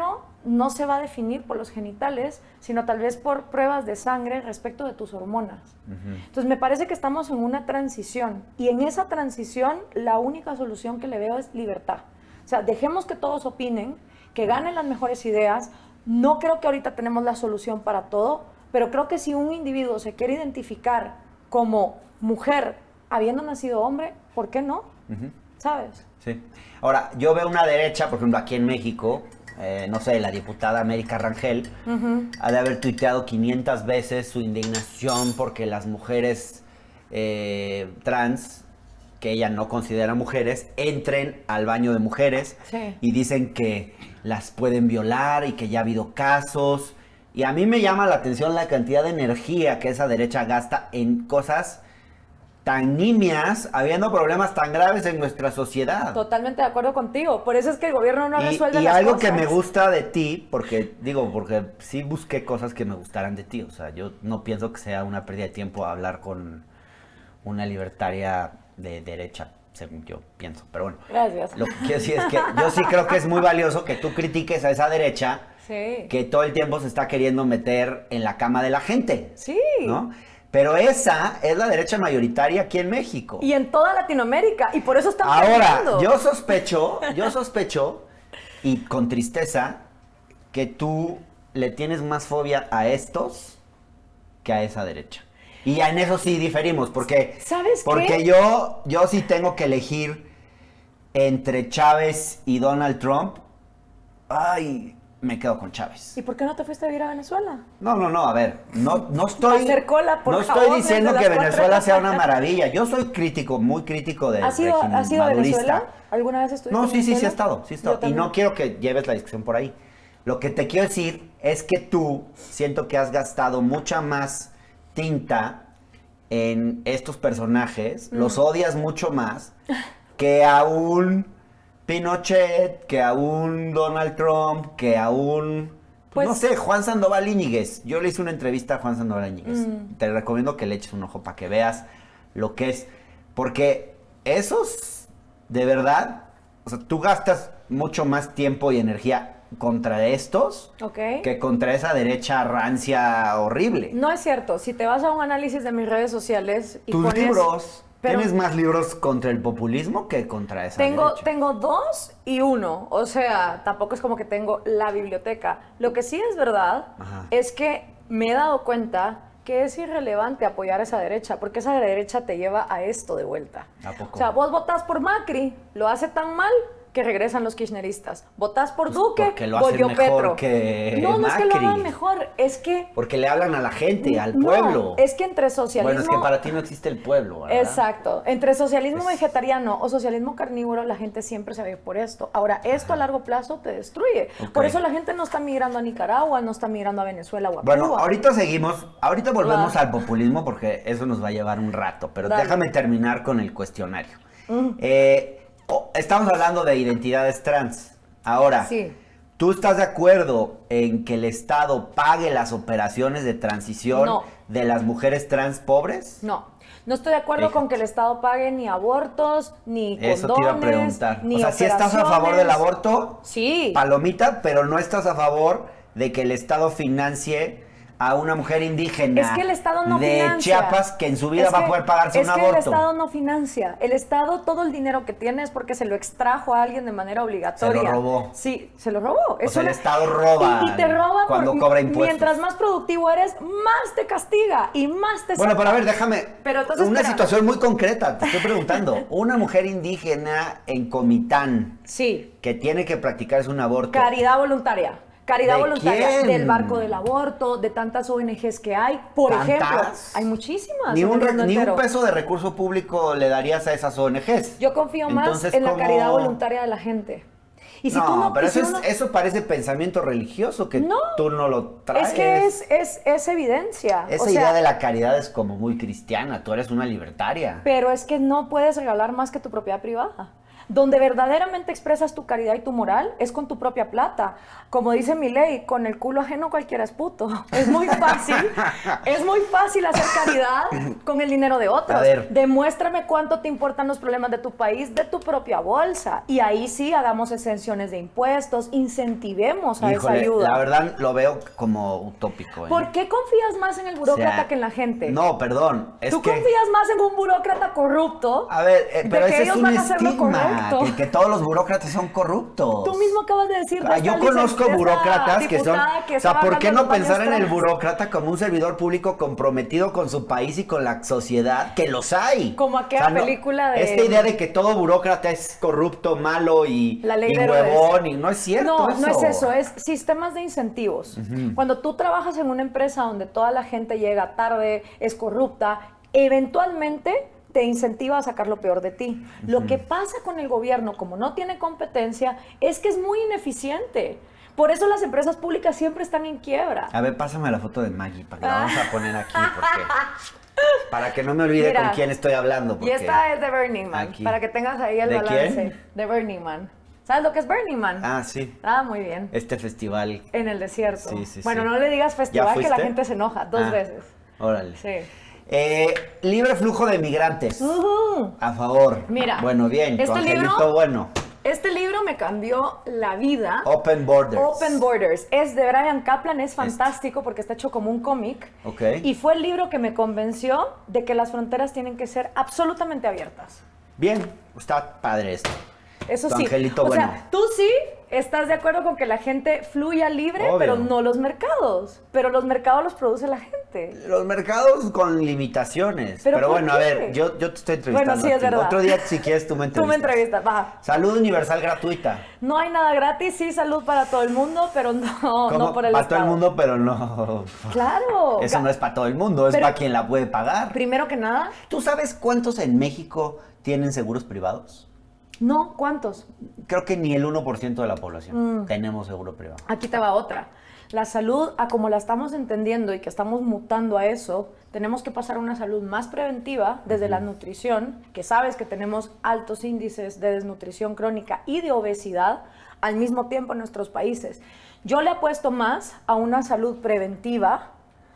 S2: no se va a definir por los genitales, sino tal vez por pruebas de sangre respecto de tus hormonas. Uh-huh. Entonces me parece que estamos en una transición y en esa transición la única solución que le veo es libertad. O sea, dejemos que todos opinen, que ganen las mejores ideas. No creo que ahorita tenemos la solución para todo, pero creo que si un individuo se quiere identificar como mujer habiendo nacido hombre, ¿por qué no? Uh-huh. ¿Sabes?
S1: Sí. Ahora, yo veo una derecha, por ejemplo, aquí en México, eh, no sé, la diputada América Rangel, uh-huh. ha de haber tuiteado quinientas veces su indignación porque las mujeres eh, trans, que ella no considera mujeres, entren al baño de mujeres sí. y dicen que las pueden violar y que ya ha habido casos. Y a mí me llama la atención la cantidad de energía que esa derecha gasta en cosas tan nimias, habiendo problemas tan graves en nuestra sociedad.
S2: Totalmente de acuerdo contigo. Por eso es que el gobierno no
S1: y,
S2: resuelve
S1: y
S2: las
S1: algo
S2: cosas.
S1: Que me gusta de ti, porque digo, porque sí busqué cosas que me gustaran de ti. O sea, yo no pienso que sea una pérdida de tiempo hablar con una libertaria de derecha, según yo pienso. Pero bueno.
S2: Gracias.
S1: Lo que quiero decir es que yo sí creo que es muy valioso que tú critiques a esa derecha
S2: sí.
S1: que todo el tiempo se está queriendo meter en la cama de la gente.
S2: Sí.
S1: ¿No? Pero esa es la derecha mayoritaria aquí en México.
S2: Y en toda Latinoamérica. Y por eso están
S1: Ahora,
S2: perdiendo.
S1: yo sospecho, yo sospecho, y con tristeza, que tú le tienes más fobia a estos que a esa derecha. Y en eso sí diferimos, porque,
S2: ¿sabes
S1: porque
S2: qué?
S1: yo, yo sí tengo que elegir entre Chávez y Donald Trump. Ay, me quedo con Chávez.
S2: ¿Y por qué no te fuiste a vivir a Venezuela?
S1: No, no, no, a ver, no, no estoy,
S2: hacer cola, por
S1: no
S2: favor,
S1: estoy diciendo
S2: desde
S1: que
S2: las
S1: Venezuela
S2: cuatro.
S1: sea una maravilla. Yo soy crítico, muy crítico del
S2: ¿Has ido,
S1: régimen
S2: ¿has ido a
S1: madurista.
S2: Venezuela? ¿Alguna vez estuviste
S1: No,
S2: en
S1: sí, sí, sí he
S2: Venezuela?
S1: estado, sí he estado. Y no quiero que lleves la discusión por ahí. Lo que te quiero decir es que tú siento que has gastado mucha más tinta en estos personajes, mm. los odias mucho más que a un Pinochet, que a un Donald Trump, que a un... Pues, no sé, Juan Sandoval Íñiguez. Yo le hice una entrevista a Juan Sandoval Íñiguez. Mm. Te recomiendo que le eches un ojo para que veas lo que es. Porque esos, de verdad, o sea, tú gastas mucho más tiempo y energía contra estos
S2: okay.
S1: que contra esa derecha rancia horrible.
S2: No es cierto. Si te vas a un análisis de mis redes sociales y
S1: tus
S2: pones...
S1: libros...
S2: Pero
S1: ¿Tienes más libros contra el populismo que contra esa
S2: tengo,
S1: derecha?
S2: Tengo dos y uno. O sea, tampoco es como que tengo la biblioteca. Lo que sí es verdad Ajá. es que me he dado cuenta que es irrelevante apoyar a esa derecha, porque esa derecha te lleva a esto de vuelta.
S1: ¿A poco?
S2: O sea, vos votás por Macri, lo hace tan mal que regresan los kirchneristas. Votás por
S1: pues
S2: Duque,
S1: lo
S2: volvió
S1: mejor
S2: Petro.
S1: Que
S2: no, no
S1: Macri.
S2: es que lo hagan mejor, es que...
S1: Porque le hablan a la gente, al
S2: no,
S1: pueblo.
S2: Es que entre socialismo...
S1: Bueno, es que para ti no existe el pueblo, ¿verdad?
S2: Exacto. Entre socialismo
S1: es...
S2: vegetariano o socialismo carnívoro, la gente siempre se ve por esto. Ahora, esto Ajá. a largo plazo te destruye. Okay. Por eso la gente no está migrando a Nicaragua, no está migrando a Venezuela o a
S1: bueno,
S2: Cuba.
S1: Bueno, ahorita seguimos, ahorita volvemos Va. al populismo porque eso nos va a llevar un rato, pero Dale. déjame terminar con el cuestionario. Uh-huh. Eh... Oh, estamos hablando de identidades trans. Ahora,
S2: sí.
S1: ¿tú estás de acuerdo en que el Estado pague las operaciones de transición
S2: no.
S1: de las mujeres trans pobres?
S2: No. No estoy de acuerdo Fíjate. con que el Estado pague ni abortos, ni condones,
S1: Eso te iba a preguntar.
S2: ni
S1: O sea, ¿sí estás a favor del aborto?
S2: Sí.
S1: Palomita, pero no estás a favor de que el Estado financie a una mujer indígena
S2: es que el Estado no
S1: de
S2: financia.
S1: Chiapas que en su vida
S2: es
S1: va
S2: que,
S1: a poder pagarse un
S2: aborto. Es
S1: aborto.
S2: que el Estado no financia. El Estado, todo el dinero que tiene es porque se lo extrajo a alguien de manera obligatoria.
S1: Se lo robó.
S2: Sí, se lo robó.
S1: O
S2: es
S1: sea,
S2: una...
S1: el Estado roba
S2: y, y te roba
S1: cuando
S2: por...
S1: cobra impuestos.
S2: Mientras más productivo eres, más te castiga y más te...
S1: Bueno, pero a ver, déjame...
S2: Pero entonces,
S1: una
S2: espera.
S1: situación muy concreta, te estoy preguntando. Una mujer indígena en Comitán
S2: sí.
S1: que tiene que practicarse un aborto.
S2: Caridad voluntaria. Caridad
S1: ¿De
S2: voluntaria
S1: quién?
S2: Del barco del aborto, de tantas O N Ges que hay. Por
S1: ¿Tantas?
S2: ejemplo, hay muchísimas.
S1: Ni un, ni
S2: un
S1: un peso de recurso público le darías a esas O N Ges.
S2: Yo confío
S1: Entonces,
S2: más en
S1: ¿cómo?
S2: la caridad voluntaria de la gente. Y si
S1: no,
S2: tú no,
S1: pero
S2: si
S1: eso,
S2: uno...
S1: es, eso parece pensamiento religioso, que
S2: no,
S1: tú no lo traes.
S2: Es que es, es, es evidencia.
S1: Esa
S2: o
S1: idea
S2: sea,
S1: de la caridad es como muy cristiana, tú eres una libertaria.
S2: Pero es que no puedes regalar más que tu propiedad privada. Donde verdaderamente expresas tu caridad y tu moral es con tu propia plata. Como dice mi ley, con el culo ajeno cualquiera es puto. Es muy fácil, es muy fácil hacer caridad con el dinero de otros.
S1: A ver.
S2: Demuéstrame cuánto te importan los problemas de tu país, de tu propia bolsa. Y ahí sí hagamos exenciones de impuestos, incentivemos a
S1: Híjole,
S2: esa ayuda.
S1: la verdad lo veo como utópico. ¿eh?
S2: ¿Por qué confías más en el burócrata
S1: O sea,
S2: que en la gente?
S1: No, perdón. Es
S2: ¿Tú
S1: que...
S2: confías más en un burócrata corrupto?
S1: A ver, eh,
S2: de
S1: pero
S2: que
S1: ese es
S2: ellos
S1: un
S2: van a hacer lo
S1: estigma,
S2: correcto?
S1: que, que todos los burócratas son corruptos.
S2: Tú mismo acabas de decir. de
S1: Ah,
S2: esta
S1: yo conozco
S2: licen- de esta
S1: burócratas que son...
S2: diputada que
S1: o sea,
S2: estaba
S1: ¿por qué
S2: hablando
S1: no
S2: de
S1: pensar en el
S2: baños
S1: burócrata como un servidor público comprometido con su país y con la sociedad? Que los hay.
S2: Como aquella
S1: no,
S2: película de-
S1: Esta idea de que todo burócrata es corrupto, malo y,
S2: La ley
S1: y
S2: de Herodes.
S1: huevón, y no es cierto
S2: No,
S1: eso.
S2: no es eso, es sistemas de incentivos. Cuando tú trabajas en una empresa donde toda la gente llega tarde, es corrupta, eventualmente te incentiva a sacar lo peor de ti. Uh-huh. Lo que pasa con el gobierno, como no tiene competencia, es que es muy ineficiente. Por eso las empresas públicas siempre están en quiebra.
S1: A ver, pásame la foto de Maggie, para que la vamos a poner aquí, porque... Para que no me olvide
S2: Mira,
S1: con quién estoy hablando. Porque...
S2: Y esta es de Burning Man,
S1: aquí.
S2: para que tengas ahí el
S1: ¿De
S2: balance.
S1: quién?
S2: De Burning Man. ¿Sabes lo que es Burning Man?
S1: Ah, sí.
S2: Ah, muy bien.
S1: Este festival.
S2: En el desierto.
S1: Sí, sí,
S2: bueno,
S1: sí.
S2: no le digas festival que la
S1: fuiste?
S2: gente se enoja. Dos
S1: Ah,
S2: veces.
S1: Órale.
S2: Sí.
S1: Eh, libre flujo de migrantes.
S2: Uh-huh.
S1: A favor.
S2: Mira.
S1: Bueno, bien.
S2: Este
S1: tu angelito
S2: libro-
S1: bueno.
S2: Este libro me cambió la vida.
S1: Open Borders.
S2: Open Borders. Es de Brian Kaplan, es fantástico porque está hecho como un cómic.
S1: Ok.
S2: Y fue el libro que me convenció de que las fronteras tienen que ser absolutamente abiertas.
S1: Bien. Está padre esto.
S2: Eso
S1: Tu
S2: sí.
S1: angelito
S2: o
S1: bueno.
S2: sea, tú sí estás de acuerdo con que la gente fluya libre,
S1: Obvio.
S2: pero no los mercados. Pero los mercados los produce la gente.
S1: Los mercados con limitaciones.
S2: ¿Pero
S1: Pero,
S2: por
S1: bueno, a
S2: qué?
S1: ver, yo, yo te estoy entrevistando.
S2: Bueno, sí,
S1: a
S2: es
S1: ti.
S2: verdad.
S1: Otro día, si quieres, tú me
S2: Tú
S1: entrevistas.
S2: me entrevistas, va.
S1: Salud universal gratuita.
S2: No hay nada gratis, sí, salud para todo el mundo, pero no,
S1: ¿Cómo?
S2: no por el
S1: Para
S2: Estado.
S1: todo el mundo, pero no.
S2: Claro.
S1: Eso no es para todo el mundo, es
S2: Pero-
S1: para quien la puede pagar.
S2: Primero que nada,
S1: ¿Tú sabes cuántos en México tienen seguros privados?
S2: no, ¿cuántos?
S1: Creo que ni el uno por ciento de la población
S2: Mm.
S1: tenemos seguro privado.
S2: Aquí te va otra. La salud, a como la estamos entendiendo y que estamos mutando a eso, tenemos que pasar a una salud más preventiva desde la nutrición, que sabes que tenemos altos índices de desnutrición crónica y de obesidad al mismo tiempo en nuestros países. Yo le apuesto más a una salud preventiva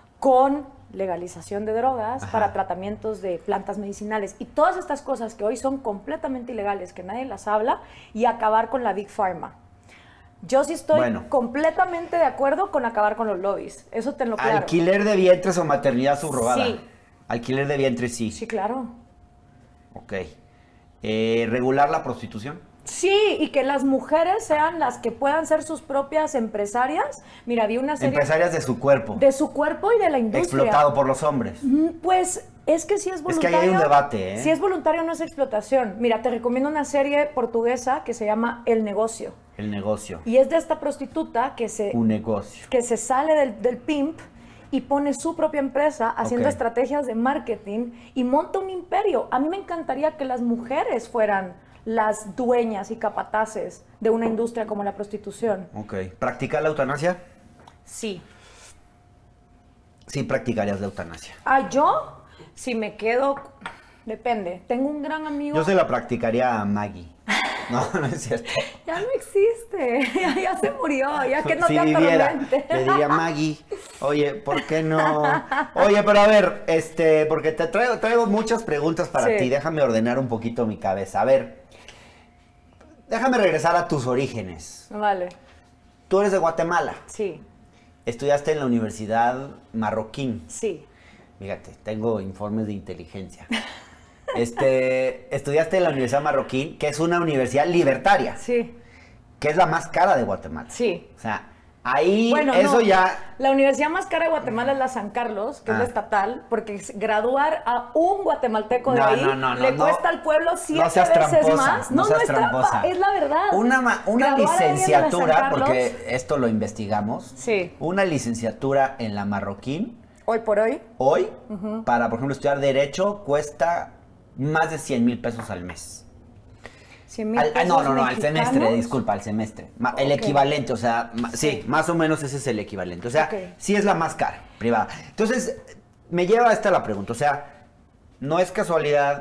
S2: con legalización de drogas,
S1: Ajá.
S2: para tratamientos de plantas medicinales y todas estas cosas que hoy son completamente ilegales, que nadie las habla, y acabar con la Big Pharma. Yo sí estoy
S1: Bueno.
S2: completamente de acuerdo con acabar con los lobbies. Eso te lo claro.
S1: Alquiler de vientres o maternidad subrogada.
S2: Sí.
S1: Alquiler de vientres, sí.
S2: Sí, claro.
S1: Ok. Eh, regular la prostitución.
S2: Sí, y que las mujeres sean las que puedan ser sus propias empresarias. Mira, vi una serie
S1: Empresarias de su cuerpo.
S2: de su cuerpo y de la industria.
S1: Explotado por los hombres.
S2: Mm, Pues es que si es
S1: Es que
S2: voluntario.
S1: ahí hay un debate, ¿eh?
S2: Si es voluntario no es explotación. Mira, te recomiendo una serie portuguesa que se llama El Negocio.
S1: El negocio.
S2: Y es de esta prostituta que se,
S1: Un negocio.
S2: que se sale del, del pimp y pone su propia empresa haciendo
S1: Ok.
S2: estrategias de marketing y monta un imperio. A mí me encantaría que las mujeres fueran las dueñas y capataces de una industria como la prostitución.
S1: Ok. ¿Practicar la eutanasia?
S2: Sí.
S1: Sí, practicarías la eutanasia.
S2: Ah, yo, si me quedo, depende. Tengo un gran amigo.
S1: Yo se la practicaría a Maggie. No, no es cierto.
S2: Ya no existe, ya, ya se murió, ya que no
S1: si
S2: te
S1: viviera,
S2: atormente.
S1: le diría Maggie, oye, ¿por qué no? Oye, pero a ver, este, porque te traigo, traigo muchas preguntas para
S2: Sí.
S1: ti. Déjame ordenar un poquito mi cabeza. A ver, déjame regresar a tus orígenes.
S2: Vale,
S1: Tú eres de Guatemala.
S2: sí,
S1: Estudiaste en la Universidad Marroquín.
S2: sí.
S1: Fíjate, tengo informes de inteligencia. Este, estudiaste en la Universidad Marroquín, que es una universidad libertaria,
S2: Sí,
S1: que es la más cara de Guatemala.
S2: sí.
S1: O sea, ahí
S2: Bueno,
S1: eso
S2: no.
S1: ya...
S2: La universidad más cara de Guatemala es la San Carlos, que es la
S1: Ah.
S2: estatal, porque s- graduar a un guatemalteco de
S1: No,
S2: ahí
S1: no, no, no,
S2: le
S1: no.
S2: cuesta al pueblo siete
S1: No seas
S2: veces
S1: tramposa,
S2: más.
S1: no
S2: No, no,
S1: seas
S2: es trampa,
S1: tramposa.
S2: es la verdad.
S1: Una, ma- una
S2: Graduar a alguien de la San
S1: licenciatura,
S2: Carlos,
S1: porque esto lo investigamos,
S2: Sí.
S1: una licenciatura en la Marroquín,
S2: hoy por hoy,
S1: hoy, para, por ejemplo, estudiar Derecho, cuesta más de cien mil pesos al mes.
S2: cien mil
S1: Al- ah,
S2: pesos
S1: no, no, no, al
S2: mexicanos.
S1: semestre, disculpa, al semestre. Ma- El
S2: Ok.
S1: equivalente, o sea, ma- sí.
S2: Sí.
S1: más o menos ese es el equivalente. O sea,
S2: Ok.
S1: sí es la más cara, privada. Entonces, me lleva a esta la pregunta, o sea, no es casualidad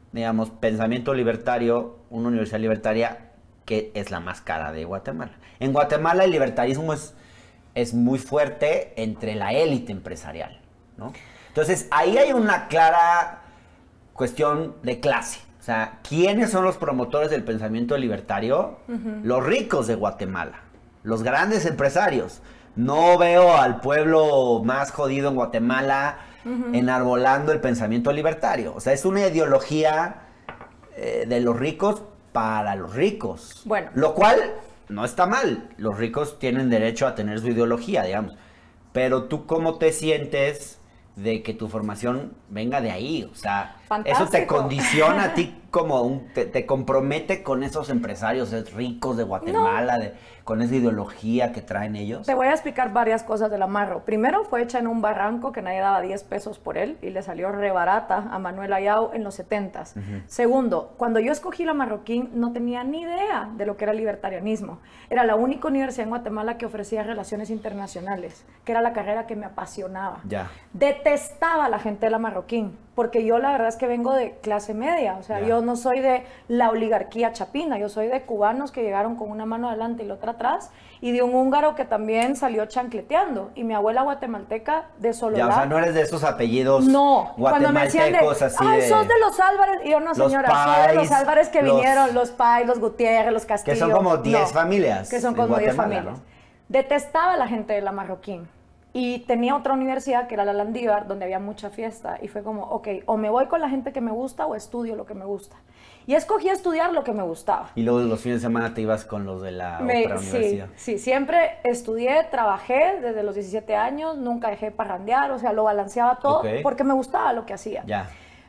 S1: digamos, pensamiento libertario, una universidad libertaria que es la más cara de Guatemala. En Guatemala el libertarismo es, es muy fuerte entre la élite empresarial, ¿no? Entonces, ahí hay una clara cuestión de clase. O sea, ¿quiénes son los promotores del pensamiento libertario? Uh-huh. Los ricos de Guatemala, los grandes empresarios. No veo al pueblo más jodido en Guatemala uh-huh. enarbolando el pensamiento libertario. O sea, es una ideología eh, de los ricos para los ricos.
S2: Bueno.
S1: Lo cual no está mal. Los ricos tienen derecho a tener su ideología, digamos. Pero tú, ¿cómo te sientes de que tu formación venga de ahí? O sea,
S2: fantástico.
S1: Eso te condiciona a ti como un... Te, te compromete con esos empresarios ricos de Guatemala, no. de, con esa ideología que traen ellos.
S2: Te voy a explicar varias cosas del amarro. Primero, fue hecha en un barranco que nadie daba diez pesos por él y le salió re barata a Manuel Ayau en los setentas. Uh-huh. Segundo, cuando yo escogí la Marroquín no tenía ni idea de lo que era libertarianismo. Era la única universidad en Guatemala que ofrecía relaciones internacionales, que era la carrera que me apasionaba.
S1: Ya.
S2: Detestaba a la gente de la Marroquín, porque yo la verdad es que vengo de clase media, o sea,
S1: ya.
S2: yo no soy de la oligarquía chapina, yo soy de cubanos que llegaron con una mano adelante y la otra atrás, y de un húngaro que también salió chancleteando, y mi abuela guatemalteca de Sololá.
S1: Ya, o sea, no eres de esos apellidos
S2: no,
S1: guatemaltecos
S2: de,
S1: así
S2: ay,
S1: de...
S2: sos de los Álvarez, y yo no, señora, soy de los Álvarez que los, vinieron, los Pais, los Gutiérrez, los Castillo.
S1: Que son como diez
S2: no,
S1: familias.
S2: Que son como diez familias. ¿No? Detestaba a la gente de la Marroquín. Y tenía otra universidad que era la Landívar, donde había mucha fiesta. Y fue como, ok, o me voy con la gente que me gusta o estudio lo que me gusta. Y escogí estudiar lo que me gustaba.
S1: Y luego los fines de semana te ibas con los de la
S2: me,
S1: otra universidad.
S2: Sí, sí, siempre estudié, trabajé desde los diecisiete años, nunca dejé parrandear, o sea, lo balanceaba todo okay. porque me gustaba lo que hacía.
S1: Ya.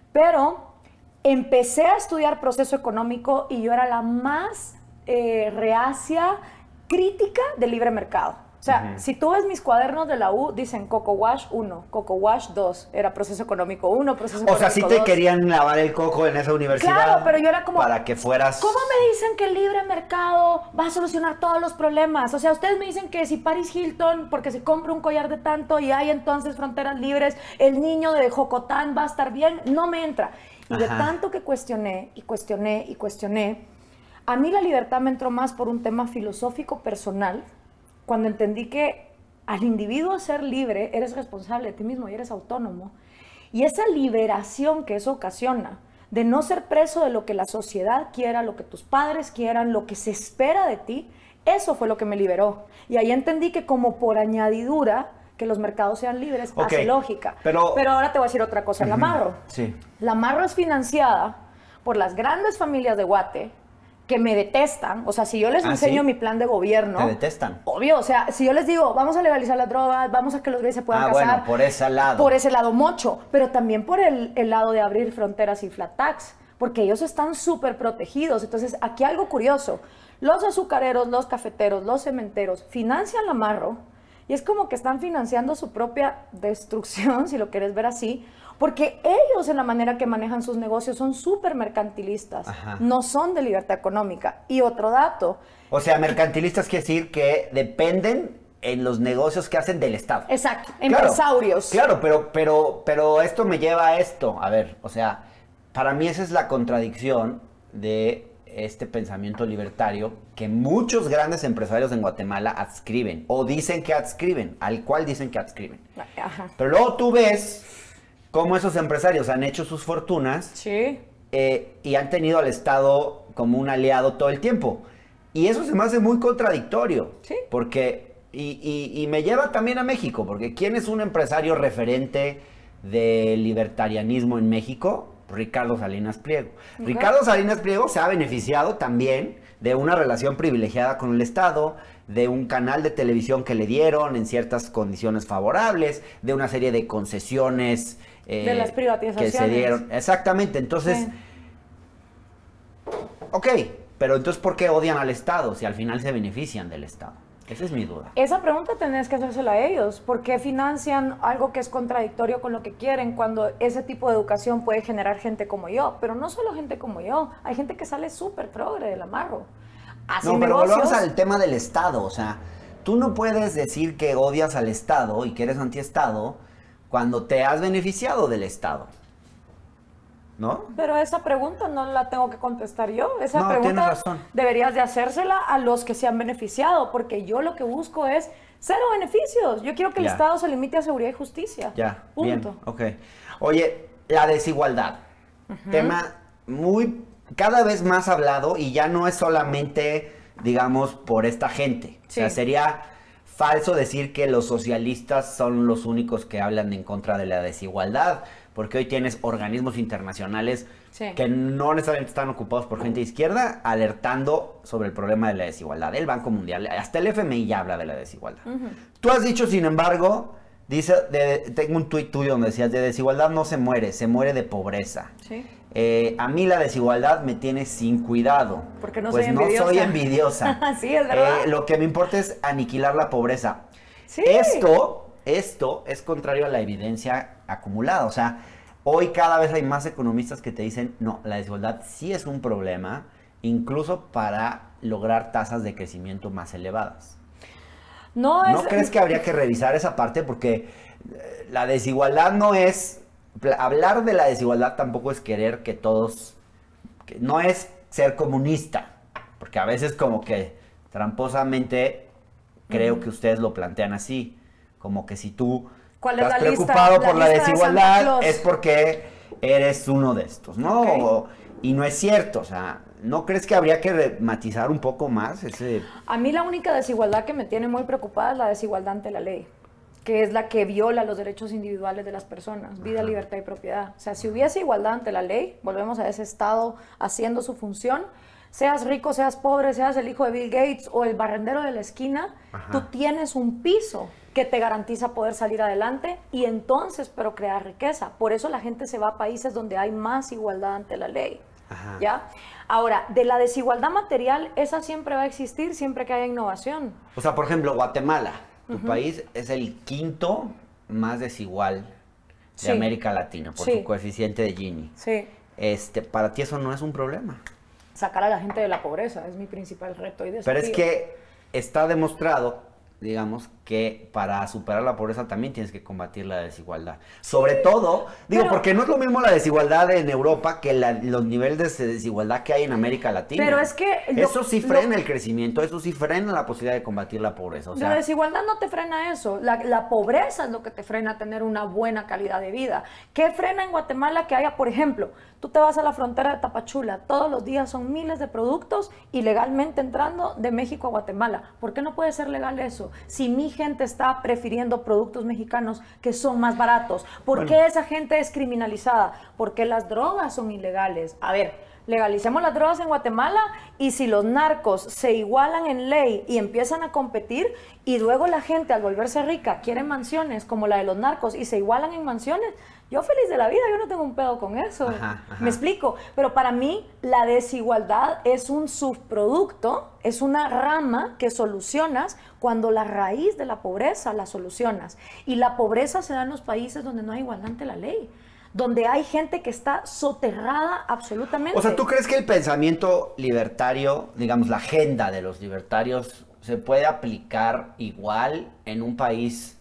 S2: Pero empecé a estudiar proceso económico y yo era la más eh, reacia, crítica del libre mercado. O sea, uh-huh. si tú ves mis cuadernos de la U, dicen Coco Wash uno, Coco Wash dos, era proceso económico uno, proceso económico dos.
S1: O sea, sí te dos. Querían lavar el coco en esa universidad.
S2: Claro, pero yo era como...
S1: Para que fueras...
S2: ¿Cómo me dicen que el libre mercado va a solucionar todos los problemas? O sea, ustedes me dicen que si Paris Hilton, porque se compra un collar de tanto y hay entonces fronteras libres, el niño de Jocotán va a estar bien, no me entra. Y Ajá. de tanto que cuestioné y cuestioné y cuestioné, a mí la libertad me entró más por un tema filosófico personal, cuando entendí que al individuo ser libre, eres responsable de ti mismo y eres autónomo. Y esa liberación que eso ocasiona, de no ser preso de lo que la sociedad quiera, lo que tus padres quieran, lo que se espera de ti, eso fue lo que me liberó. Y ahí entendí que como por añadidura, que los mercados sean libres, okay, hace lógica. Pero, pero ahora te voy a decir otra cosa, uh-huh, la Marro.
S1: Sí.
S2: La Marro es financiada por las grandes familias de Guate, que me detestan. O sea, si yo les ¿Ah, enseño sí? mi plan de gobierno...
S1: ¿Te detestan?
S2: Obvio, o sea, si yo les digo, vamos a legalizar las drogas, vamos a que los gays se puedan
S1: ah,
S2: casar...
S1: bueno, por ese lado.
S2: Por ese lado mucho, pero también por el, el lado de abrir fronteras y flat tax, porque ellos están súper protegidos. Entonces, aquí algo curioso. Los azucareros, los cafeteros, los cementeros financian la Marro y es como que están financiando su propia destrucción, si lo quieres ver así, porque ellos en la manera que manejan sus negocios son súper mercantilistas, Ajá. no son de libertad económica. Y otro dato.
S1: O sea, mercantilistas quiere decir que dependen en los negocios que hacen del Estado.
S2: Exacto, empresarios.
S1: Claro, claro, pero, pero, pero esto me lleva a esto. A ver, o sea, para mí esa es la contradicción de este pensamiento libertario que muchos grandes empresarios en Guatemala adscriben o dicen que adscriben, al cual dicen que adscriben.
S2: Ajá.
S1: Pero luego tú ves cómo esos empresarios han hecho sus fortunas,
S2: sí.
S1: eh, y han tenido al Estado como un aliado todo el tiempo. Y eso se me hace muy contradictorio.
S2: Sí.
S1: Porque, y, y, y me lleva también a México, porque ¿quién es un empresario referente del libertarianismo en México? Ricardo Salinas Pliego. Okay. Ricardo Salinas Pliego se ha beneficiado también de una relación privilegiada con el Estado, de un canal de televisión que le dieron en ciertas condiciones favorables, de una serie de concesiones
S2: eh, de las privatizaciones
S1: que se dieron. Exactamente, entonces, sí. ok, pero entonces ¿por qué odian al Estado si al final se benefician del Estado? Esa es mi duda.
S2: Esa pregunta tenés que hacérsela a ellos. ¿Por qué financian algo que es contradictorio con lo que quieren cuando ese tipo de educación puede generar gente como yo? Pero no solo gente como yo. Hay gente que sale súper progre del amarro. Hace
S1: no, pero
S2: negocios.
S1: volvamos al tema del Estado. O sea, tú no puedes decir que odias al Estado y que eres antiestado cuando te has beneficiado del Estado. ¿no?
S2: Pero esa pregunta no la tengo que contestar yo. Esa
S1: No, tienes
S2: pregunta
S1: razón.
S2: deberías de hacérsela a los que se han beneficiado, porque yo lo que busco es cero beneficios. Yo quiero que
S1: Ya.
S2: el Estado se limite a seguridad y justicia.
S1: Ya,
S2: Punto.
S1: bien, ok. Oye, la desigualdad, uh-huh. tema muy, cada vez más hablado y ya no es solamente, digamos, por esta gente. Sí. O sea, sería falso decir que los socialistas son los únicos que hablan en contra de la desigualdad, porque hoy tienes organismos internacionales sí. que no necesariamente están ocupados por gente de izquierda alertando sobre el problema de la desigualdad. El Banco Mundial, hasta el F M I ya habla de la desigualdad. Uh-huh. Tú has dicho, sin embargo, dice, de, tengo un tuit tuyo donde decías, de desigualdad no se muere, se muere de pobreza.
S2: Sí.
S1: Eh, a mí la desigualdad me tiene sin cuidado.
S2: Porque no
S1: pues
S2: soy envidiosa.
S1: no soy envidiosa.
S2: Sí, es verdad.
S1: Eh, lo que me importa es aniquilar la pobreza.
S2: Sí.
S1: Esto... Esto es contrario a la evidencia acumulada. O sea, hoy cada vez hay más economistas que te dicen, no, la desigualdad sí es un problema, incluso para lograr tasas de crecimiento más elevadas.
S2: No, es...
S1: ¿No crees que habría que revisar esa parte? Porque la desigualdad no es... Hablar de la desigualdad tampoco es querer que todos... Que no es ser comunista, porque a veces como que tramposamente creo uh-huh. que ustedes lo plantean así. Como que si tú estás preocupado por la desigualdad es porque eres uno de estos, ¿no? Okay. O, y no es cierto, o sea, ¿no crees que habría que matizar un poco más ese...?
S2: A mí la única desigualdad que me tiene muy preocupada es la desigualdad ante la ley, que es la que viola los derechos individuales de las personas, vida, Ajá. libertad y propiedad. O sea, si hubiese igualdad ante la ley, volvemos a ese Estado haciendo su función, seas rico, seas pobre, seas el hijo de Bill Gates o el barrendero de la esquina, Ajá. tú tienes un piso que te garantiza poder salir adelante y entonces, pero crear riqueza. Por eso la gente se va a países donde hay más igualdad ante la ley. Ajá. ¿Ya? Ahora, de la desigualdad material, esa siempre va a existir siempre que haya innovación.
S1: O sea, por ejemplo, Guatemala, tu uh-huh. país es el quinto más desigual de sí. América Latina, por sí. su coeficiente de Gini.
S2: Sí.
S1: Este, para ti eso no es un problema.
S2: Sacar a la gente de la pobreza es mi principal reto y desafío.
S1: Pero es que está demostrado, digamos, que para superar la pobreza también tienes que combatir la desigualdad. Sobre sí, todo, digo, pero, porque no es lo mismo la desigualdad en Europa que la, los niveles de desigualdad que hay en América Latina.
S2: Pero es que... Lo,
S1: eso sí frena
S2: lo,
S1: el crecimiento, eso sí frena la posibilidad de combatir la pobreza. O sea,
S2: la desigualdad no te frena eso, la, la pobreza es lo que te frena tener una buena calidad de vida. ¿Qué frena en Guatemala que haya, por ejemplo, tú te vas a la frontera de Tapachula, todos los días son miles de productos ilegalmente entrando de México a Guatemala? ¿Por qué no puede ser legal eso? Si mi gente está prefiriendo productos mexicanos que son más baratos, ¿por bueno. qué esa gente es criminalizada? Porque las drogas son ilegales. A ver, legalicemos las drogas en Guatemala y si los narcos se igualan en ley y empiezan a competir y luego la gente al volverse rica quiere mansiones como la de los narcos y se igualan en mansiones, yo feliz de la vida, yo no tengo un pedo con eso. Ajá, ajá. Me explico, pero para mí la desigualdad es un subproducto, es una rama que solucionas cuando la raíz de la pobreza la solucionas. Y la pobreza se da en los países donde no hay igualdad ante la ley, donde hay gente que está soterrada absolutamente.
S1: O sea, ¿tú crees que el pensamiento libertario, digamos, la agenda de los libertarios, se puede aplicar igual en un país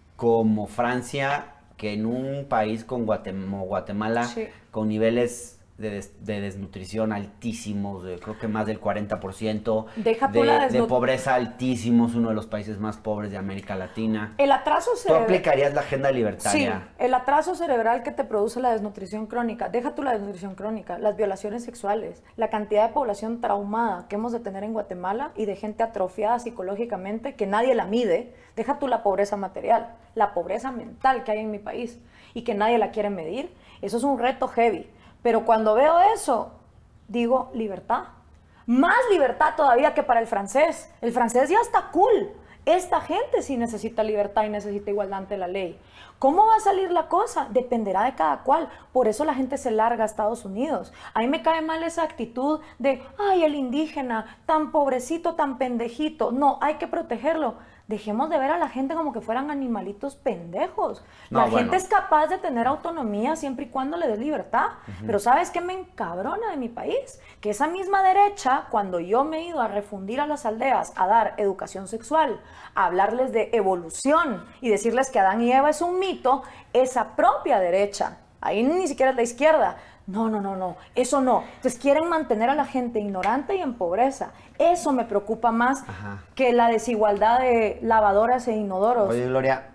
S1: como Francia que en un país con Guatemala, Guatemala sí. con niveles de, des, de desnutrición altísimos, de, creo que más del cuarenta por ciento,
S2: Deja
S1: de,
S2: la
S1: de pobreza altísimos, uno de los países más pobres de América Latina?
S2: El atraso cerebral.
S1: ¿Tú aplicarías la agenda libertaria?
S2: Sí, el atraso cerebral que te produce la desnutrición crónica, deja tú la desnutrición crónica, las violaciones sexuales, la cantidad de población traumada que hemos de tener en Guatemala y de gente atrofiada psicológicamente que nadie la mide, deja tú la pobreza material, la pobreza mental que hay en mi país y que nadie la quiere medir, eso es un reto heavy. Pero cuando veo eso, digo libertad. Más libertad todavía que para el francés. El francés ya está cool. Esta gente sí necesita libertad y necesita igualdad ante la ley. ¿Cómo va a salir la cosa? Dependerá de cada cual. Por eso la gente se larga a Estados Unidos. A mí me cae mal esa actitud de, ay, el indígena, tan pobrecito, tan pendejito. No, hay que protegerlo. Dejemos de ver a la gente como que fueran animalitos pendejos.
S1: No,
S2: la
S1: bueno.
S2: gente es capaz de tener autonomía siempre y cuando le des libertad. Uh-huh. Pero ¿sabes qué me encabrona de mi país? Que esa misma derecha, cuando yo me he ido a refundir a las aldeas, a dar educación sexual, a hablarles de evolución y decirles que Adán y Eva es un mito, esa propia derecha, ahí ni siquiera es la izquierda, No, no, no, no, eso no. Entonces quieren mantener a la gente ignorante y en pobreza. Eso me preocupa más Ajá. que la desigualdad de lavadoras e inodoros.
S1: Oye, Gloria,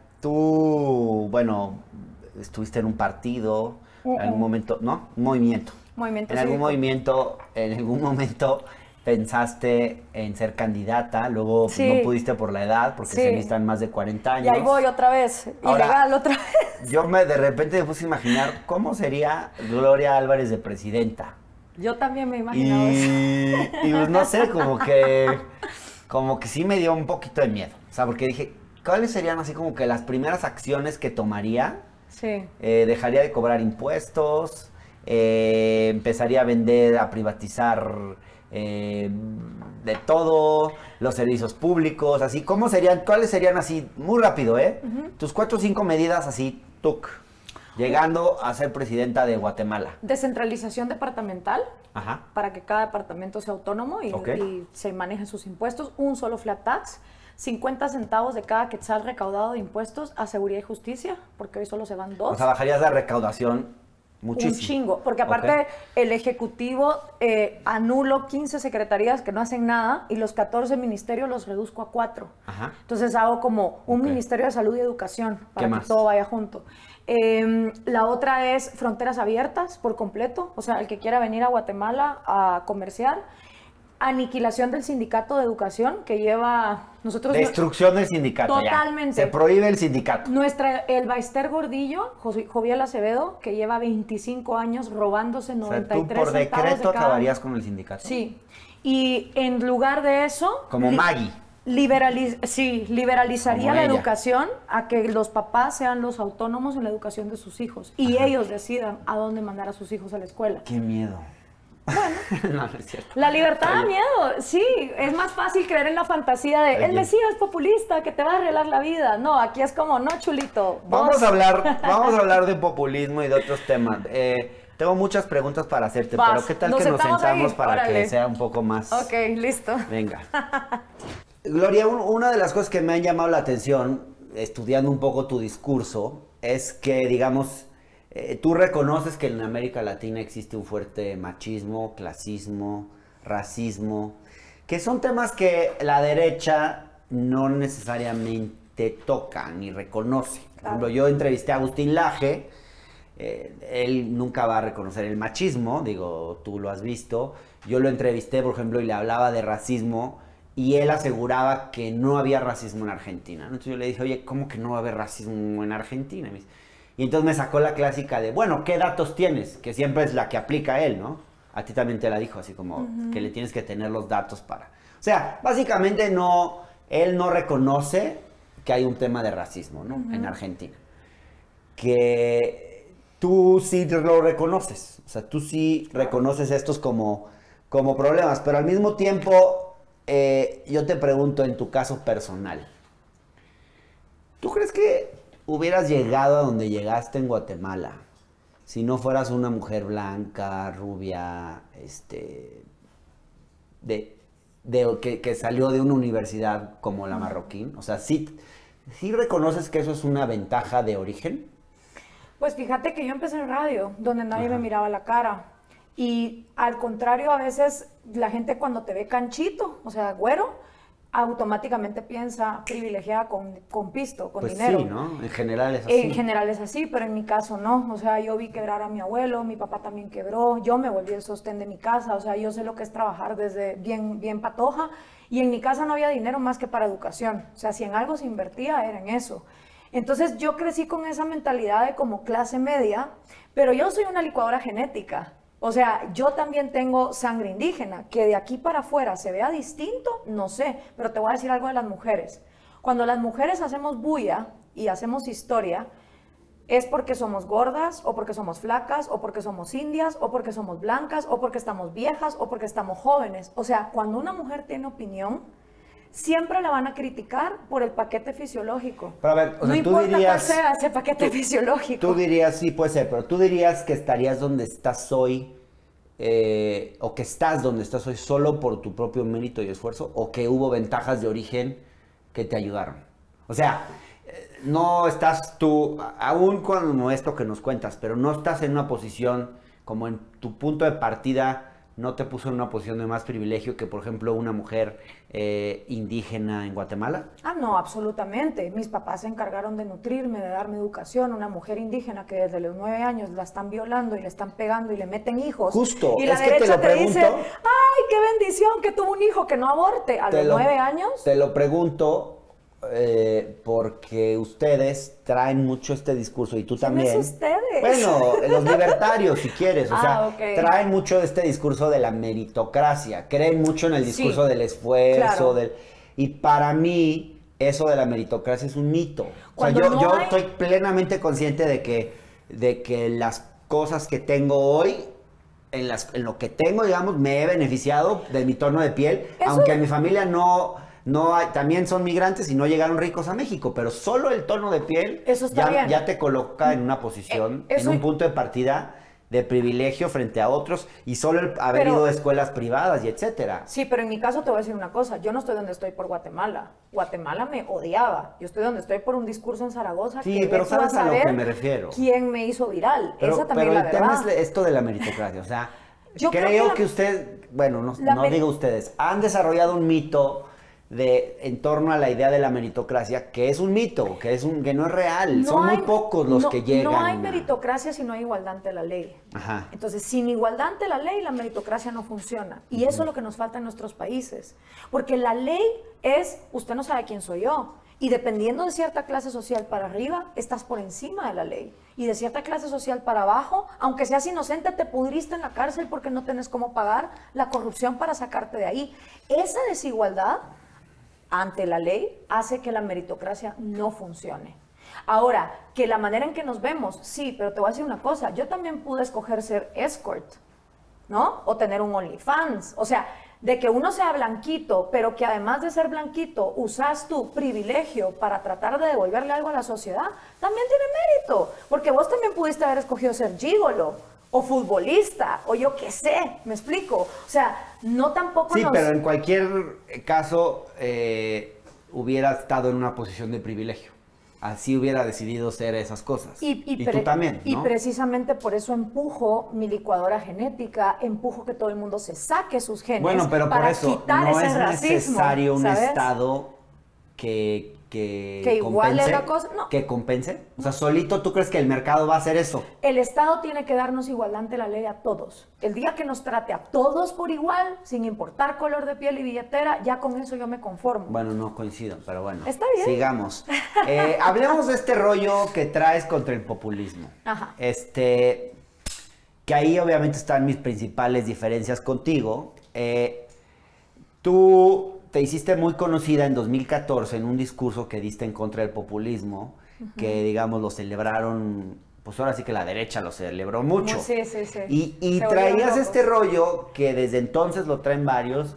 S1: tú, bueno, estuviste en un partido, uh -uh. en algún momento, ¿no? Un movimiento.
S2: Movimiento
S1: En algún cívico. movimiento, en algún momento pensaste en ser candidata, luego sí. no pudiste por la edad, porque sí. se necesitan más de cuarenta años.
S2: Y ahí voy otra vez, Ahora, ilegal otra vez.
S1: Yo me de repente me puse a imaginar cómo sería Gloria Álvarez de presidenta.
S2: Yo también me imaginaba
S1: y, eso. Y pues no sé, como que, como que sí me dio un poquito de miedo. O sea, porque dije, ¿cuáles serían así como que las primeras acciones que tomaría?
S2: Sí.
S1: Eh, dejaría de cobrar impuestos, eh, empezaría a vender, a privatizar... Eh, de todo, los servicios públicos, así, ¿cómo serían, cuáles serían así, muy rápido, eh? Uh-huh. Tus cuatro o cinco medidas así, tuc, llegando a ser presidenta de Guatemala.
S2: Descentralización departamental,
S1: Ajá.
S2: para que cada departamento sea autónomo y, okay. y se manejen sus impuestos, un solo flat tax, cincuenta centavos de cada quetzal recaudado de impuestos a seguridad y justicia, porque hoy solo se van dos.
S1: O sea, bajarías la recaudación muchísimo.
S2: Un chingo, porque aparte okay. el Ejecutivo eh, anulo quince secretarías que no hacen nada y los catorce ministerios los reduzco a cuatro.
S1: Ajá.
S2: Entonces hago como un okay. Ministerio de Salud y Educación para que
S1: más?
S2: todo vaya junto. Eh, la otra es fronteras abiertas por completo, o sea, el que quiera venir a Guatemala a comerciar. Aniquilación del sindicato de educación que lleva nosotros
S1: destrucción del sindicato
S2: totalmente
S1: ya. Se prohíbe el sindicato.
S2: Nuestra el Baister Gordillo, Joviel Acevedo, que lleva veinticinco años robándose noventa y tres
S1: o sea, tú por
S2: centavos
S1: decreto
S2: de cada...
S1: acabarías con el sindicato.
S2: Sí. Y en lugar de eso
S1: como li Maggie
S2: liberaliz sí, liberalizaría como la ella. educación a que los papás sean los autónomos en la educación de sus hijos y Ajá. ellos decidan a dónde mandar a sus hijos a la escuela.
S1: Qué miedo.
S2: Bueno,
S1: no, no es cierto.
S2: La libertad da miedo, sí, es más fácil creer en la fantasía de el Mesías populista que te va a arreglar la vida. No, aquí es como, no, chulito.
S1: Vamos a hablar, vamos a hablar de populismo y de otros temas. Eh, tengo muchas preguntas para hacerte, Vas, pero ¿qué tal nos que nos sentamos ahí? Para Órale. Que sea un poco más?
S2: Ok, listo.
S1: Venga. Gloria, un, una de las cosas que me han llamado la atención, estudiando un poco tu discurso, es que, digamos, Eh, tú reconoces que en América Latina existe un fuerte machismo, clasismo, racismo, que son temas que la derecha no necesariamente toca ni reconoce. Por ejemplo, yo entrevisté a Agustín Laje, eh, él nunca va a reconocer el machismo, digo, tú lo has visto. Yo lo entrevisté, por ejemplo, y le hablaba de racismo y él aseguraba que no había racismo en Argentina. Entonces yo le dije, oye, ¿cómo que no va a haber racismo en Argentina? Y me dice, Y entonces me sacó la clásica de, bueno, ¿qué datos tienes? Que siempre es la que aplica él, ¿no? A ti también te la dijo, así como uh-huh. que le tienes que tener los datos para... O sea, básicamente no, él no reconoce que hay un tema de racismo, ¿no? Uh-huh. En Argentina. Que tú sí lo reconoces. O sea, tú sí reconoces estos como, como problemas. Pero al mismo tiempo, eh, yo te pregunto en tu caso personal. ¿Tú crees que hubieras llegado a donde llegaste en Guatemala si no fueras una mujer blanca, rubia, este, de, de, que, que salió de una universidad como la Marroquín? O sea, ¿sí, ¿sí reconoces que eso es una ventaja de origen?
S2: Pues fíjate que yo empecé en radio, donde nadie Ajá. me miraba la cara. Y al contrario, a veces la gente cuando te ve canchito, o sea, güero, automáticamente piensa privilegiada con, con pisto, con
S1: pues
S2: dinero.
S1: Sí, ¿no? En general es así.
S2: En general es así, pero en mi caso no. O sea, yo vi quebrar a mi abuelo, mi papá también quebró, yo me volví el sostén de mi casa, o sea, yo sé lo que es trabajar desde bien, bien patoja, y en mi casa no había dinero más que para educación. O sea, si en algo se invertía, era en eso. Entonces yo crecí con esa mentalidad de como clase media, pero yo soy una licuadora genética. O sea, yo también tengo sangre indígena, que de aquí para afuera se vea distinto, no sé, pero te voy a decir algo de las mujeres. Cuando las mujeres hacemos bulla y hacemos historia, es porque somos gordas, o porque somos flacas, o porque somos indias, o porque somos blancas, o porque estamos viejas, o porque estamos jóvenes. O sea, cuando una mujer tiene opinión, siempre la van a criticar por el paquete fisiológico.
S1: Pero a ver, o sea,
S2: no
S1: tú
S2: importa
S1: dirías,
S2: cuál sea ese paquete
S1: tú,
S2: fisiológico.
S1: Tú dirías, sí puede ser, pero tú dirías que estarías donde estás hoy, eh, o que estás donde estás hoy solo por tu propio mérito y esfuerzo, o que hubo ventajas de origen que te ayudaron. O sea, no estás tú, aún con esto que nos cuentas, pero no estás en una posición como en tu punto de partida no te puso en una posición de más privilegio que, por ejemplo, una mujer eh, indígena en Guatemala?
S2: Ah, no, absolutamente. Mis papás se encargaron de nutrirme, de darme educación. Una mujer indígena que desde los nueve años la están violando y le están pegando y le meten hijos.
S1: Justo,
S2: y la
S1: es que
S2: derecha
S1: te lo
S2: te dice,
S1: pregunto.
S2: ¡ay, qué bendición que tuvo un hijo que no aborte! A los
S1: lo,
S2: nueve años.
S1: Te lo pregunto eh, porque ustedes traen mucho este discurso y tú también.
S2: ¿Quiénes ustedes?
S1: Bueno, los libertarios, si quieres, o
S2: Ah,
S1: sea,
S2: okay.
S1: traen mucho este discurso de la meritocracia, creen mucho en el discurso sí, del esfuerzo, claro. del, y para mí eso de la meritocracia es un mito. Cuando o sea, yo, no yo hay... estoy plenamente consciente de que, de que las cosas que tengo hoy, en, las, en lo que tengo, digamos, me he beneficiado de mi tono de piel, eso... aunque en mi familia no... No hay, también son migrantes y no llegaron ricos a México, pero solo el tono de piel
S2: Eso está
S1: ya,
S2: bien.
S1: ya te coloca en una posición,
S2: eh,
S1: en un punto de partida de privilegio frente a otros y solo el haber
S2: pero,
S1: ido a escuelas privadas y etcétera.
S2: Sí, pero en mi caso te voy a decir una cosa, yo no estoy donde estoy por Guatemala. Guatemala me odiaba. Yo estoy donde estoy por un discurso en Zaragoza.
S1: Sí,
S2: que
S1: pero sabes a lo que me refiero.
S2: ¿Quién me hizo viral?
S1: Pero,
S2: Esa también
S1: pero
S2: es la
S1: el
S2: verdad.
S1: tema es esto de la meritocracia, o sea, yo creo, creo que, la,
S2: que
S1: usted, bueno, no, no digo ustedes, han desarrollado un mito de en torno a la idea de la meritocracia, que es un mito, que es un que no es real, no son hay, muy pocos los
S2: no,
S1: que llegan.
S2: No hay meritocracia si no hay igualdad ante la ley.
S1: Ajá.
S2: Entonces, sin igualdad ante la ley, la meritocracia no funciona. Y uh-huh. eso es lo que nos falta en nuestros países. Porque la ley es, usted no sabe quién soy yo. Y dependiendo de cierta clase social para arriba, estás por encima de la ley. Y de cierta clase social para abajo, aunque seas inocente, te pudriste en la cárcel porque no tenés cómo pagar la corrupción para sacarte de ahí. Esa desigualdad ante la ley hace que la meritocracia no funcione. Ahora, que la manera en que nos vemos, sí, pero te voy a decir una cosa, yo también pude escoger ser escort, ¿no? O tener un OnlyFans, o sea, de que uno sea blanquito, pero que además de ser blanquito, usas tu privilegio para tratar de devolverle algo a la sociedad, también tiene mérito, porque vos también pudiste haber escogido ser gigolo, o futbolista, o yo qué sé, ¿me explico? O sea, no tampoco
S1: Sí,
S2: nos...
S1: pero en cualquier caso eh, hubiera estado en una posición de privilegio. Así hubiera decidido ser esas cosas.
S2: Y, y,
S1: y tú también, ¿no?
S2: Y precisamente por eso empujo mi licuadora genética, empujo que todo el mundo se saque sus genes.
S1: Bueno, pero
S2: para
S1: por eso
S2: quitar
S1: no
S2: ese
S1: es
S2: racismo,
S1: necesario un
S2: ¿sabes?
S1: Estado que... Que,
S2: que igual
S1: compense,
S2: es la cosa, no.
S1: que compense. O sea, solito tú crees que el mercado va a hacer eso.
S2: El Estado tiene que darnos igualdad ante la ley a todos. El día que nos trate a todos por igual, sin importar color de piel y billetera, ya con eso yo me conformo.
S1: Bueno, no coincido, pero bueno.
S2: Está bien.
S1: Sigamos. Eh, hablemos de este rollo que traes contra el populismo.
S2: Ajá.
S1: Este, que ahí obviamente están mis principales diferencias contigo. Eh, tú... te hiciste muy conocida en dos mil catorce en un discurso que diste en contra del populismo, uh-huh. que digamos lo celebraron, pues ahora sí que la derecha lo celebró mucho.
S2: Sí, sí, sí.
S1: Y, y traías este rollo, que desde entonces lo traen varios,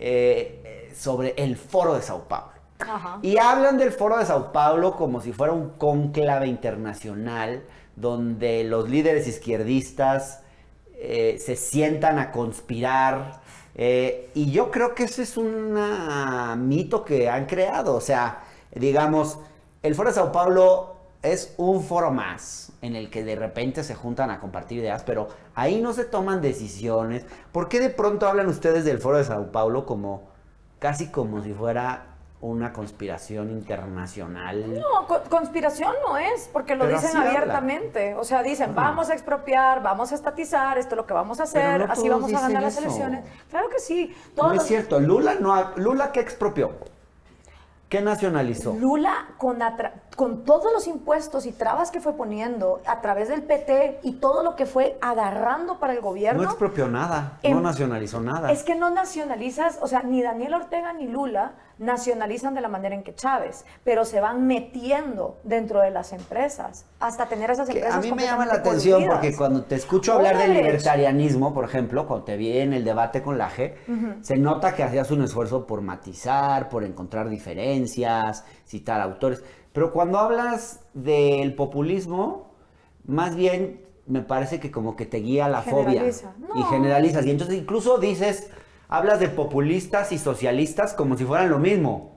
S1: eh, sobre el Foro de Sao Paulo.
S2: Ajá.
S1: Y hablan del Foro de Sao Paulo como si fuera un cónclave internacional, donde los líderes izquierdistas eh, se sientan a conspirar. Eh, y yo creo que ese es un mito que han creado. O sea, digamos, el Foro de Sao Paulo es un foro más en el que de repente se juntan a compartir ideas, pero ahí no se toman decisiones. ¿Por qué de pronto hablan ustedes del Foro de Sao Paulo como casi como si fuera una conspiración internacional?
S2: No, co conspiración no es, porque lo
S1: pero
S2: dicen abiertamente. Habla. O sea, dicen, vamos a expropiar, vamos a estatizar, esto es lo que vamos a hacer, no así vamos a ganar las eso. elecciones. Claro que sí.
S1: Todos... No es cierto. Lula, no, Lula, ¿qué expropió? ¿Qué nacionalizó?
S2: Lula, con, con todos los impuestos y trabas que fue poniendo a través del P T y todo lo que fue agarrando para el gobierno...
S1: No expropió nada, en, no nacionalizó nada.
S2: Es que no nacionalizas, o sea, ni Daniel Ortega ni Lula nacionalizan de la manera en que Chávez, pero se van metiendo dentro de las empresas hasta tener esas empresas.
S1: Que a mí me llama la atención porque cuando te escucho hablar del libertarianismo, por ejemplo, cuando te vi en el debate con la G, uh-huh. se nota que hacías un esfuerzo por matizar, por encontrar diferencias, citar autores. Pero cuando hablas del populismo, más bien me parece que como que te guía la
S2: Generaliza.
S1: fobia
S2: No.
S1: y generalizas. Y entonces incluso dices, hablas de populistas y socialistas como si fueran lo mismo.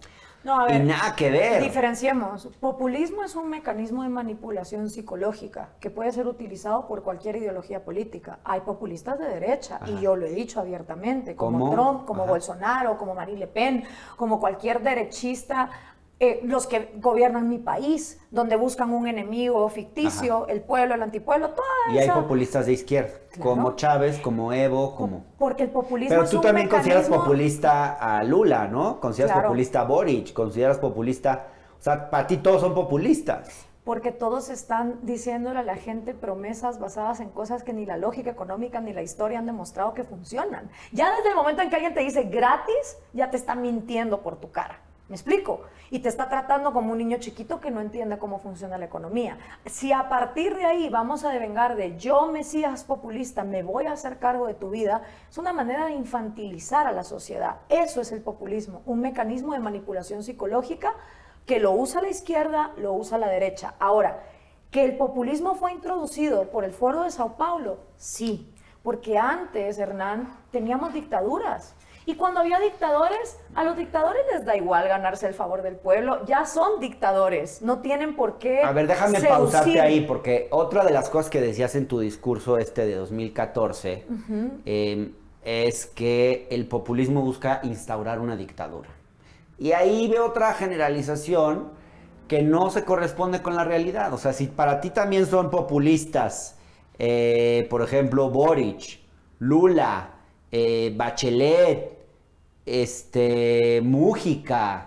S2: No, a ver,
S1: y nada que ver.
S2: Diferenciemos. Populismo es un mecanismo de manipulación psicológica que puede ser utilizado por cualquier ideología política. Hay populistas de derecha, Ajá. y yo lo he dicho abiertamente, como
S1: ¿Cómo?
S2: Trump, como
S1: Ajá.
S2: Bolsonaro, como Marine Le Pen, como cualquier derechista. Eh, los que gobiernan mi país, donde buscan un enemigo ficticio, Ajá. el pueblo, el antipueblo, todo eso.
S1: Y hay populistas de izquierda, claro. como Chávez, como Evo, como...
S2: Porque el populismo
S1: Pero
S2: es
S1: tú
S2: un
S1: también
S2: mecanismo...
S1: consideras populista a Lula, ¿no? Consideras claro. populista a Boric, consideras populista... O sea, para ti todos son populistas.
S2: Porque todos están diciéndole a la gente promesas basadas en cosas que ni la lógica económica ni la historia han demostrado que funcionan. Ya desde el momento en que alguien te dice gratis, ya te está mintiendo por tu cara. ¿Me explico? Y te está tratando como un niño chiquito que no entiende cómo funciona la economía. Si a partir de ahí vamos a devengar de yo, Mesías populista, me voy a hacer cargo de tu vida, es una manera de infantilizar a la sociedad. Eso es el populismo, un mecanismo de manipulación psicológica que lo usa la izquierda, lo usa la derecha. Ahora, ¿que el populismo fue introducido por el Foro de Sao Paulo? Sí, porque antes, Hernán, teníamos dictaduras. Y cuando había dictadores, a los dictadores les da igual ganarse el favor del pueblo. Ya son dictadores, no tienen por qué
S1: A ver, déjame
S2: seducir.
S1: pausarte ahí, porque otra de las cosas que decías en tu discurso este de dos mil catorce uh-huh. eh, es que el populismo busca instaurar una dictadura. Y ahí veo otra generalización que no se corresponde con la realidad. O sea, si para ti también son populistas, eh, por ejemplo, Boric, Lula, eh, Bachelet, este, Mújica,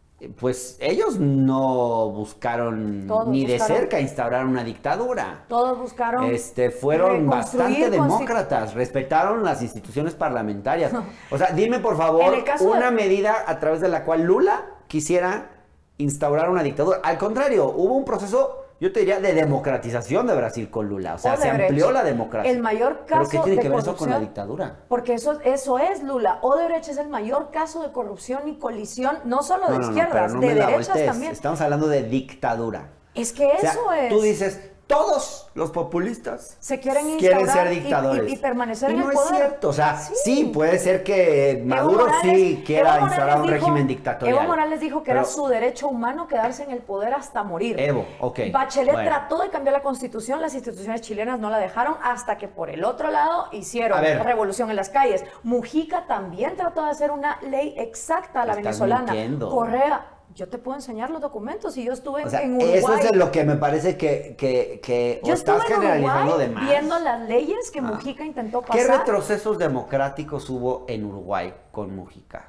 S1: pues ellos no buscaron Todos ni buscaron, de cerca instaurar una dictadura.
S2: Todos buscaron
S1: este, fueron bastante demócratas, respetaron las instituciones parlamentarias. O sea, dime por favor una de... medida a través de la cual Lula quisiera instaurar una dictadura. Al contrario, hubo un proceso, yo te diría, de democratización de Brasil con Lula. O sea, se amplió la democracia.
S2: El mayor caso
S1: ¿Pero qué tiene
S2: de
S1: que ver eso
S2: corrupción,
S1: con la dictadura?
S2: Porque eso, eso es Lula. Odebrecht es el mayor caso de corrupción y colisión, no solo de
S1: no, no,
S2: izquierdas,
S1: no, no
S2: de derechas
S1: voltees.
S2: también.
S1: Estamos hablando de dictadura.
S2: Es que eso
S1: o sea,
S2: es.
S1: Tú dices, todos los populistas
S2: se quieren,
S1: quieren ser dictadores.
S2: Y, y, y permanecer
S1: y
S2: en
S1: no
S2: el poder.
S1: Es cierto. O sea, sí, sí puede ser que
S2: Evo
S1: Maduro
S2: Morales,
S1: sí quiera
S2: Evo
S1: instaurar un
S2: dijo,
S1: régimen dictatorial.
S2: Evo Morales dijo que
S1: pero,
S2: era su derecho humano quedarse en el poder hasta morir.
S1: Evo, ok.
S2: Bachelet
S1: bueno.
S2: trató de cambiar la constitución, las instituciones chilenas no la dejaron hasta que por el otro lado hicieron revolución en las calles. Mujica también trató de hacer una ley exacta a la venezolana.
S1: Mintiendo.
S2: Correa. Yo te puedo enseñar los documentos y yo estuve
S1: o sea,
S2: en Uruguay.
S1: Eso es de lo que me parece que, que, que
S2: yo
S1: estás
S2: estuve en
S1: generalizando
S2: Uruguay
S1: de más.
S2: viendo las leyes que ah. Mujica intentó pasar.
S1: ¿Qué retrocesos democráticos hubo en Uruguay con Mujica?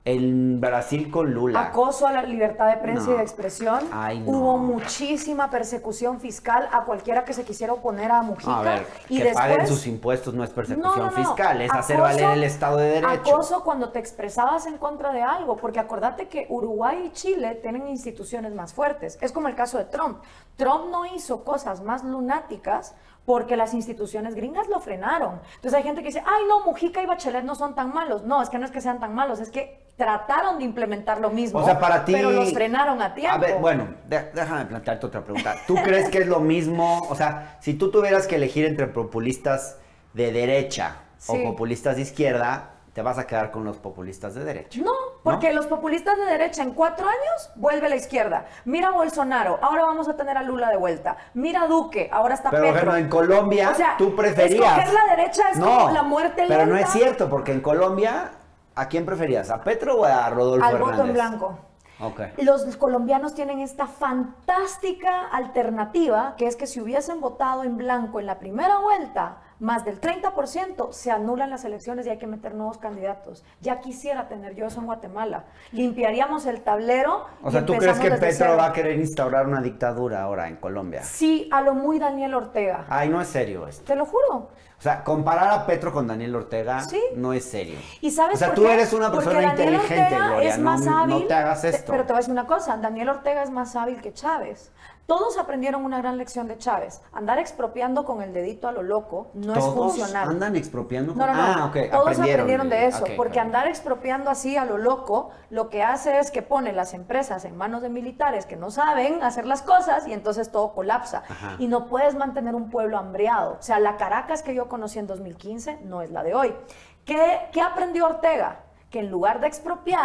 S1: En Brasil con Lula.
S2: Acoso a la libertad de prensa
S1: no.
S2: y de expresión.
S1: Ay, no.
S2: Hubo muchísima persecución fiscal a cualquiera que se quisiera oponer a Mujica.
S1: A ver,
S2: y
S1: que
S2: después,
S1: paguen sus impuestos no es persecución
S2: no, no, no.
S1: fiscal, es
S2: acoso,
S1: hacer valer el Estado de Derecho.
S2: Acoso cuando te expresabas en contra de algo, porque acordate que Uruguay y Chile tienen instituciones más fuertes. Es como el caso de Trump. Trump no hizo cosas más lunáticas porque las instituciones gringas lo frenaron. Entonces hay gente que dice, ay no, Mujica y Bachelet no son tan malos. No, es que no es que sean tan malos, es que trataron de implementar lo mismo,
S1: o sea, para ti,
S2: pero los frenaron a tiempo.
S1: A ver, bueno, de, déjame plantearte otra pregunta. ¿Tú crees que es lo mismo? O sea, si tú tuvieras que elegir entre populistas de derecha sí. o populistas de izquierda, te vas a quedar con los populistas de derecha.
S2: No, porque
S1: ¿no?
S2: los populistas de derecha en cuatro años vuelve a la izquierda. Mira a Bolsonaro, ahora vamos a tener a Lula de vuelta. Mira a Duque, ahora está
S1: pero,
S2: Petro.
S1: Pero en Colombia
S2: o sea,
S1: tú preferías...
S2: escoger la derecha es
S1: no,
S2: como la muerte lenta.
S1: Pero no es cierto, porque en Colombia, ¿a quién preferías? ¿A Petro o a Rodolfo
S2: Al
S1: Hernández?
S2: voto en blanco.
S1: Okay.
S2: Los colombianos tienen esta fantástica alternativa, que es que si hubiesen votado en blanco en la primera vuelta, más del treinta por ciento, se anulan las elecciones y hay que meter nuevos candidatos. Ya quisiera tener yo eso en Guatemala. Limpiaríamos el tablero.
S1: O sea, ¿tú crees que Petro cero. va a querer instaurar una dictadura ahora en Colombia?
S2: Sí, a lo muy Daniel Ortega.
S1: Ay, no es serio esto.
S2: Te lo juro.
S1: O sea, comparar a Petro con Daniel Ortega
S2: ¿Sí?
S1: no es serio.
S2: ¿Y sabes
S1: o sea,
S2: por
S1: tú
S2: qué?
S1: eres una
S2: Porque
S1: persona
S2: Daniel
S1: inteligente,
S2: Ortega
S1: Gloria.
S2: Es más
S1: no,
S2: hábil,
S1: no te hagas esto.
S2: Pero te voy a decir una cosa. Daniel Ortega es más hábil que Chávez. Todos aprendieron una gran lección de Chávez. Andar expropiando con el dedito a lo loco no
S1: ¿Todos
S2: es funcional.
S1: andan expropiando? Con...
S2: No, no, no.
S1: Ah, okay.
S2: Todos
S1: aprendieron,
S2: aprendieron de eso.
S1: Okay,
S2: porque
S1: okay.
S2: andar expropiando así a lo loco, lo que hace es que pone las empresas en manos de militares que no saben hacer las cosas y entonces todo colapsa.
S1: Ajá.
S2: Y no puedes mantener un pueblo hambriado. O sea, la Caracas que yo conocí en dos mil quince no es la de hoy. ¿Qué, qué aprendió Ortega? Que en lugar de expropiar,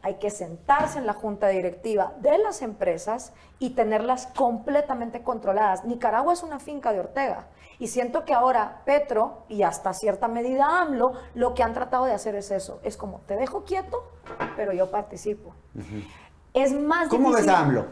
S2: Hay que sentarse en la junta directiva de las empresas y tenerlas completamente controladas. Nicaragua es una finca de Ortega. Y siento que ahora Petro y hasta cierta medida AMLO lo que han tratado de hacer es eso. Es como, te dejo quieto, pero yo participo. Uh-huh. Es más
S1: ¿Cómo
S2: difícil.
S1: ves a AMLO?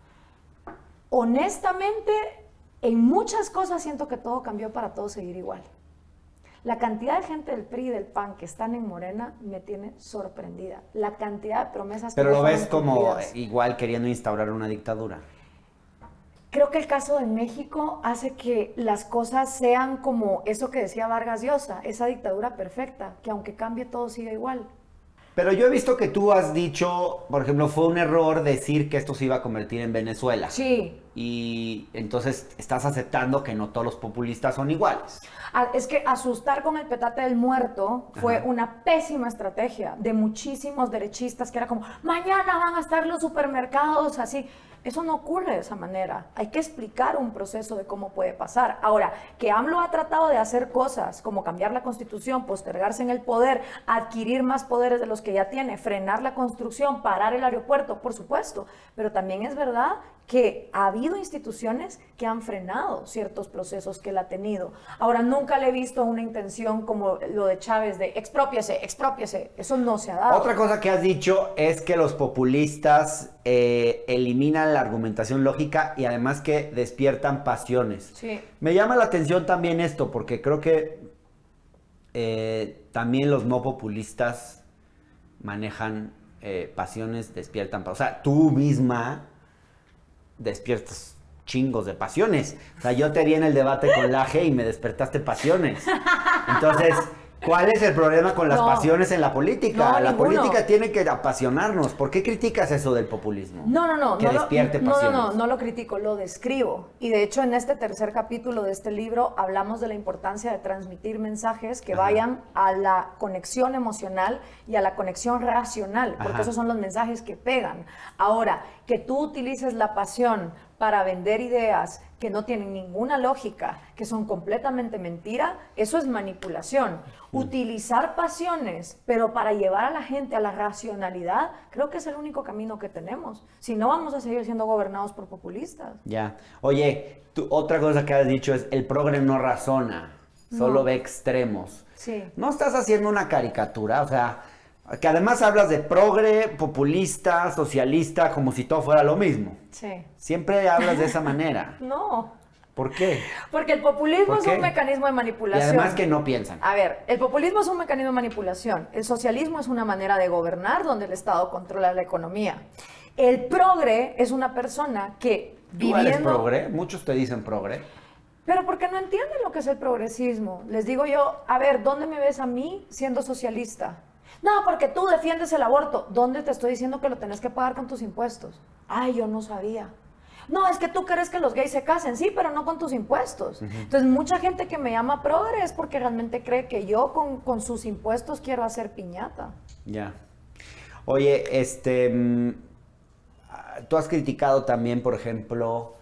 S2: Honestamente, en muchas cosas siento que todo cambió para todo seguir igual. La cantidad de gente del P R I y del P A N que están en Morena me tiene sorprendida. La cantidad de promesas que
S1: Pero
S2: no
S1: lo
S2: fueron
S1: ves como
S2: cumplidas.
S1: igual queriendo instaurar una dictadura.
S2: Creo que el caso de México hace que las cosas sean como eso que decía Vargas Llosa, esa dictadura perfecta, que aunque cambie todo sigue igual.
S1: Pero yo he visto que tú has dicho, por ejemplo, fue un error decir que esto se iba a convertir en Venezuela.
S2: Sí.
S1: Y entonces estás aceptando que no todos los populistas son iguales.
S2: Ah, es que asustar con el petate del muerto fue Ajá. una pésima estrategia de muchísimos derechistas que era como, mañana van a estar los supermercados así. Eso no ocurre de esa manera. Hay que explicar un proceso de cómo puede pasar. Ahora, que AMLO ha tratado de hacer cosas como cambiar la constitución, postergarse en el poder, adquirir más poderes de los que ya tiene, frenar la construcción, parar el aeropuerto, por supuesto. Pero también es verdad que ha habido instituciones que han frenado ciertos procesos que él ha tenido. Ahora, nunca le he visto una intención como lo de Chávez de expropiese, expropiese. Eso no se ha dado.
S1: Otra cosa que has dicho es que los populistas eh, eliminan la argumentación lógica y además que despiertan pasiones.
S2: Sí.
S1: Me llama la atención también esto porque creo que eh, también los no populistas manejan eh, pasiones, despiertan pasiones. O sea, tú misma despiertas chingos de pasiones. O sea, yo te vi en el debate con Laje y me despertaste pasiones. Entonces, ¿cuál es el problema con las
S2: no,
S1: pasiones en la política?
S2: No,
S1: la
S2: ninguno.
S1: política tiene que apasionarnos. ¿Por qué criticas eso del populismo?
S2: No, no, no.
S1: Que
S2: no
S1: despierte
S2: lo,
S1: pasiones.
S2: No, no, no, no lo critico, lo describo. Y de hecho, en este tercer capítulo de este libro hablamos de la importancia de transmitir mensajes que Ajá. vayan a la conexión emocional y a la conexión racional, porque Ajá. esos son los mensajes que pegan. Ahora, que tú utilices la pasión para vender ideas que no tienen ninguna lógica, que son completamente mentira, eso es manipulación. Mm. Utilizar pasiones, pero para llevar a la gente a la racionalidad, creo que es el único camino que tenemos. Si no, vamos a seguir siendo gobernados por populistas.
S1: Ya. Oye, tú, otra cosa que has dicho es, el progre no razona, solo no. ve extremos.
S2: Sí.
S1: ¿No estás haciendo una caricatura? O sea, que además hablas de progre, populista, socialista, como si todo fuera lo mismo.
S2: Sí.
S1: Siempre hablas de esa manera.
S2: No.
S1: ¿Por qué?
S2: Porque el populismo
S1: ¿Por
S2: es
S1: qué?
S2: un mecanismo de manipulación.
S1: Y además que no piensan.
S2: A ver, el populismo es un mecanismo de manipulación. El socialismo es una manera de gobernar donde el Estado controla la economía. El progre es una persona que viviendo...
S1: ¿Tú eres progre? Muchos te dicen progre.
S2: Pero porque no entienden lo que es el progresismo. Les digo yo, a ver, ¿dónde me ves a mí siendo socialista? No, porque tú defiendes el aborto. ¿Dónde te estoy diciendo que lo tenés que pagar con tus impuestos? Ay, yo no sabía. No, es que tú crees que los gays se casen, sí, pero no con tus impuestos. Uh-huh. Entonces, mucha gente que me llama progre es porque realmente cree que yo con, con sus impuestos quiero hacer piñata.
S1: Ya. Oye, este, tú has criticado también, por ejemplo,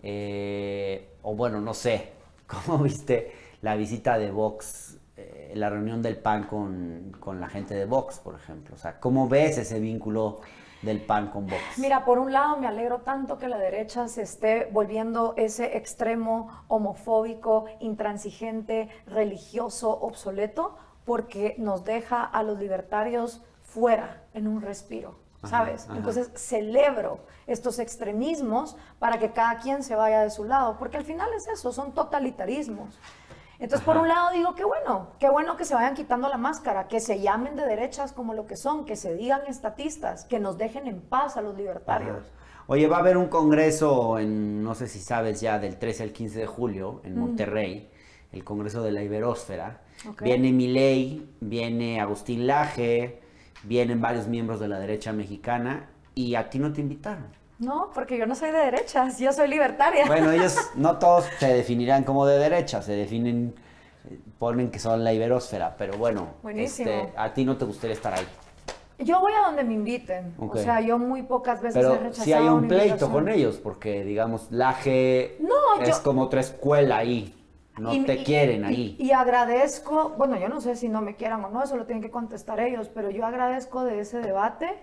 S1: eh, o bueno, no sé, ¿cómo viste la visita de Vox? La reunión del P A N con, con la gente de Vox, por ejemplo. O sea, ¿cómo ves ese vínculo del P A N con Vox?
S2: Mira, por un lado me alegro tanto que la derecha se esté volviendo ese extremo homofóbico, intransigente, religioso, obsoleto, porque nos deja a los libertarios fuera en un respiro, ¿sabes? Ajá, ajá. Entonces celebro estos extremismos para que cada quien se vaya de su lado, porque al final es eso, son totalitarismos. Entonces, Ajá. por un lado digo, qué bueno, qué bueno que se vayan quitando la máscara, que se llamen de derechas como lo que son, que se digan estatistas, que nos dejen en paz a los libertarios.
S1: Ajá. Oye, va a haber un congreso, en, no sé si sabes ya, del trece al quince de julio en Monterrey, mm. el congreso de la Iberósfera. Okay. Viene Milei, viene Agustín Laje, vienen varios miembros de la derecha mexicana y a ti no te invitaron.
S2: No, porque yo no soy de derechas, yo soy libertaria.
S1: Bueno, ellos no todos se definirán como de derecha, se definen, ponen que son la Iberósfera, pero bueno, este, a ti no te gustaría estar ahí.
S2: Yo voy a donde me inviten, okay. O sea, yo muy pocas veces
S1: pero
S2: he rechazado
S1: si hay un pleito
S2: invitación.
S1: con ellos, porque digamos, Laje
S2: no,
S1: es
S2: yo...
S1: como otra escuela ahí, no y, te y, quieren
S2: y,
S1: ahí.
S2: Y agradezco, bueno, yo no sé si no me quieran o no, eso lo tienen que contestar ellos, pero yo agradezco de ese debate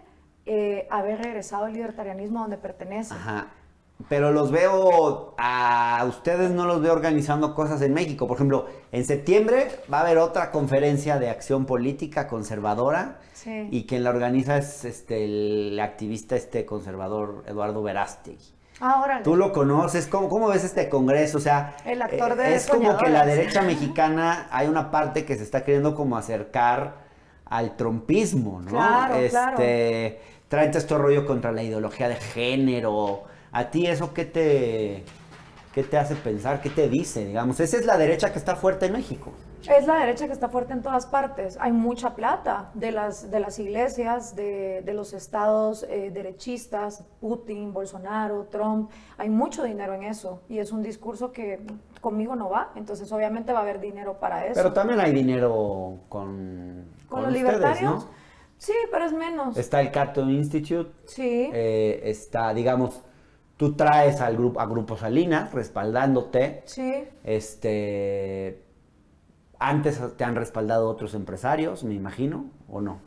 S2: eh, haber regresado al libertarianismo donde pertenece.
S1: Ajá. Pero los veo, a ustedes no los veo organizando cosas en México. Por ejemplo, en septiembre va a haber otra conferencia de acción política conservadora.
S2: Sí.
S1: Y quien la organiza es este, el activista este conservador Eduardo Verástegui.
S2: Ah, órale.
S1: ¿Tú lo conoces? ¿Cómo, cómo ves este congreso? O sea,
S2: el actor de
S1: eh, es como que la
S2: Soñadoras.
S1: derecha mexicana, hay una parte que se está queriendo como acercar al trompismo, ¿no?
S2: Claro,
S1: este,
S2: claro.
S1: Traen todo este rollo contra la ideología de género. ¿A ti eso qué te, qué te hace pensar? ¿Qué te dice, digamos? Esa es la derecha que está fuerte en México.
S2: Es la derecha que está fuerte en todas partes. Hay mucha plata de las, de las iglesias, de, de los estados eh, derechistas, Putin, Bolsonaro, Trump. Hay mucho dinero en eso. Y es un discurso que conmigo no va. Entonces, obviamente, va a haber dinero para eso.
S1: Pero también hay dinero con,
S2: ¿Con,
S1: con
S2: los
S1: ustedes,
S2: libertarios?
S1: ¿no?
S2: Sí, pero es menos.
S1: Está el Cato Institute.
S2: Sí.
S1: Eh, está, digamos, tú traes al grupo, a Grupo Salinas respaldándote.
S2: Sí.
S1: Este, antes te han respaldado otros empresarios, me imagino, ¿o no?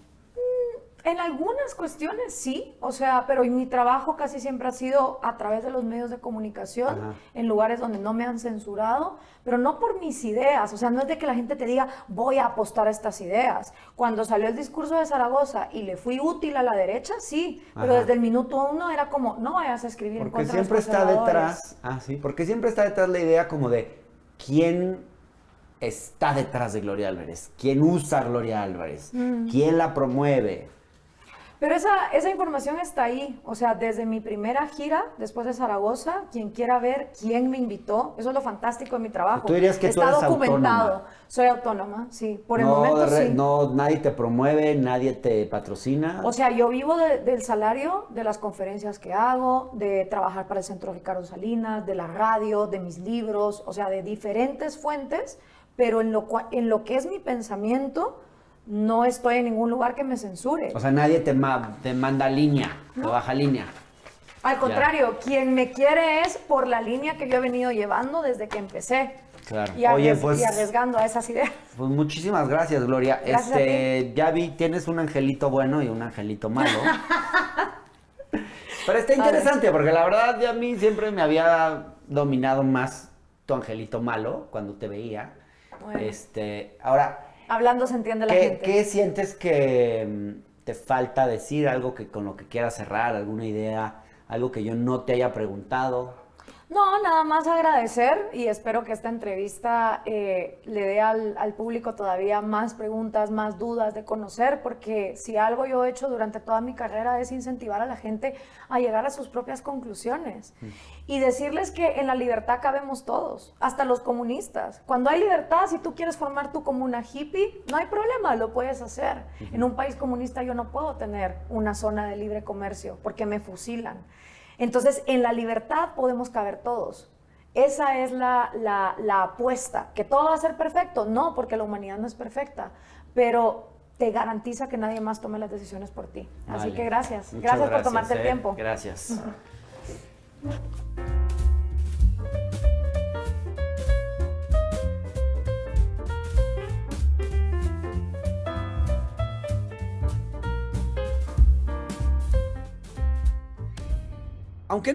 S2: En algunas cuestiones sí, o sea, pero mi trabajo casi siempre ha sido a través de los medios de comunicación,
S1: Ajá.
S2: en lugares donde no me han censurado, pero no por mis ideas, o sea, no es de que la gente te diga, voy a apostar a estas ideas. Cuando salió el discurso de Zaragoza y le fui útil a la derecha, sí, pero
S1: Ajá.
S2: desde el minuto uno era como, no vayas a escribir en
S1: Porque
S2: contra de los
S1: siempre está
S2: conservadores.
S1: detrás, ah, sí, porque siempre está detrás la idea como de quién está detrás de Gloria Álvarez, quién usa a Gloria Álvarez,
S2: Mm.
S1: quién la promueve.
S2: Pero esa, esa información está ahí, o sea, desde mi primera gira, después de Zaragoza, quien quiera ver quién me invitó, eso es lo fantástico de mi trabajo.
S1: Tú dirías que tú
S2: está
S1: eres
S2: documentado.
S1: autónoma.
S2: Soy autónoma, sí, por el
S1: no,
S2: momento
S1: re-
S2: sí.
S1: no, nadie te promueve, nadie te patrocina.
S2: O sea, yo vivo de- del salario de las conferencias que hago, de trabajar para el Centro Ricardo Salinas, de la radio, de mis libros, o sea, de diferentes fuentes, pero en lo, cua- en lo que es mi pensamiento, no estoy en ningún lugar que me censure.
S1: O sea, nadie te, ma- te manda línea, te baja línea.
S2: Al contrario, quien me quiere es por la línea que yo he venido llevando desde que empecé.
S1: Claro.
S2: Y, arries-
S1: Oye, pues,
S2: y arriesgando a esas ideas.
S1: pues muchísimas gracias, Gloria.
S2: Gracias a
S1: este, ya vi, tienes un angelito bueno y un angelito malo. Pero está interesante, porque la verdad a mí siempre me había dominado más tu angelito malo cuando te veía.
S2: Bueno.
S1: Este, ahora,
S2: Hablando se entiende la
S1: ¿qué,
S2: gente.
S1: qué sientes que mm, te falta decir? Algo que con lo que quieras cerrar, alguna idea, algo que yo no te haya preguntado.
S2: No, nada más agradecer y espero que esta entrevista eh, le dé al, al público todavía más preguntas, más dudas de conocer, porque si algo yo he hecho durante toda mi carrera es incentivar a la gente a llegar a sus propias conclusiones y decirles que en la libertad cabemos todos, hasta los comunistas. Cuando hay libertad, si tú quieres formar tu comuna hippie, no hay problema, lo puedes hacer. En un país comunista yo no puedo tener una zona de libre comercio porque me fusilan. Entonces, en la libertad podemos caber todos. Esa es la, la, la apuesta. ¿Que todo va a ser perfecto? No, porque la humanidad no es perfecta, pero te garantiza que nadie más tome las decisiones por ti. Así
S1: Vale.
S2: que gracias.
S1: Muchas
S2: Gracias por tomarte el
S1: ¿eh?
S2: tiempo.
S1: Gracias. Aunque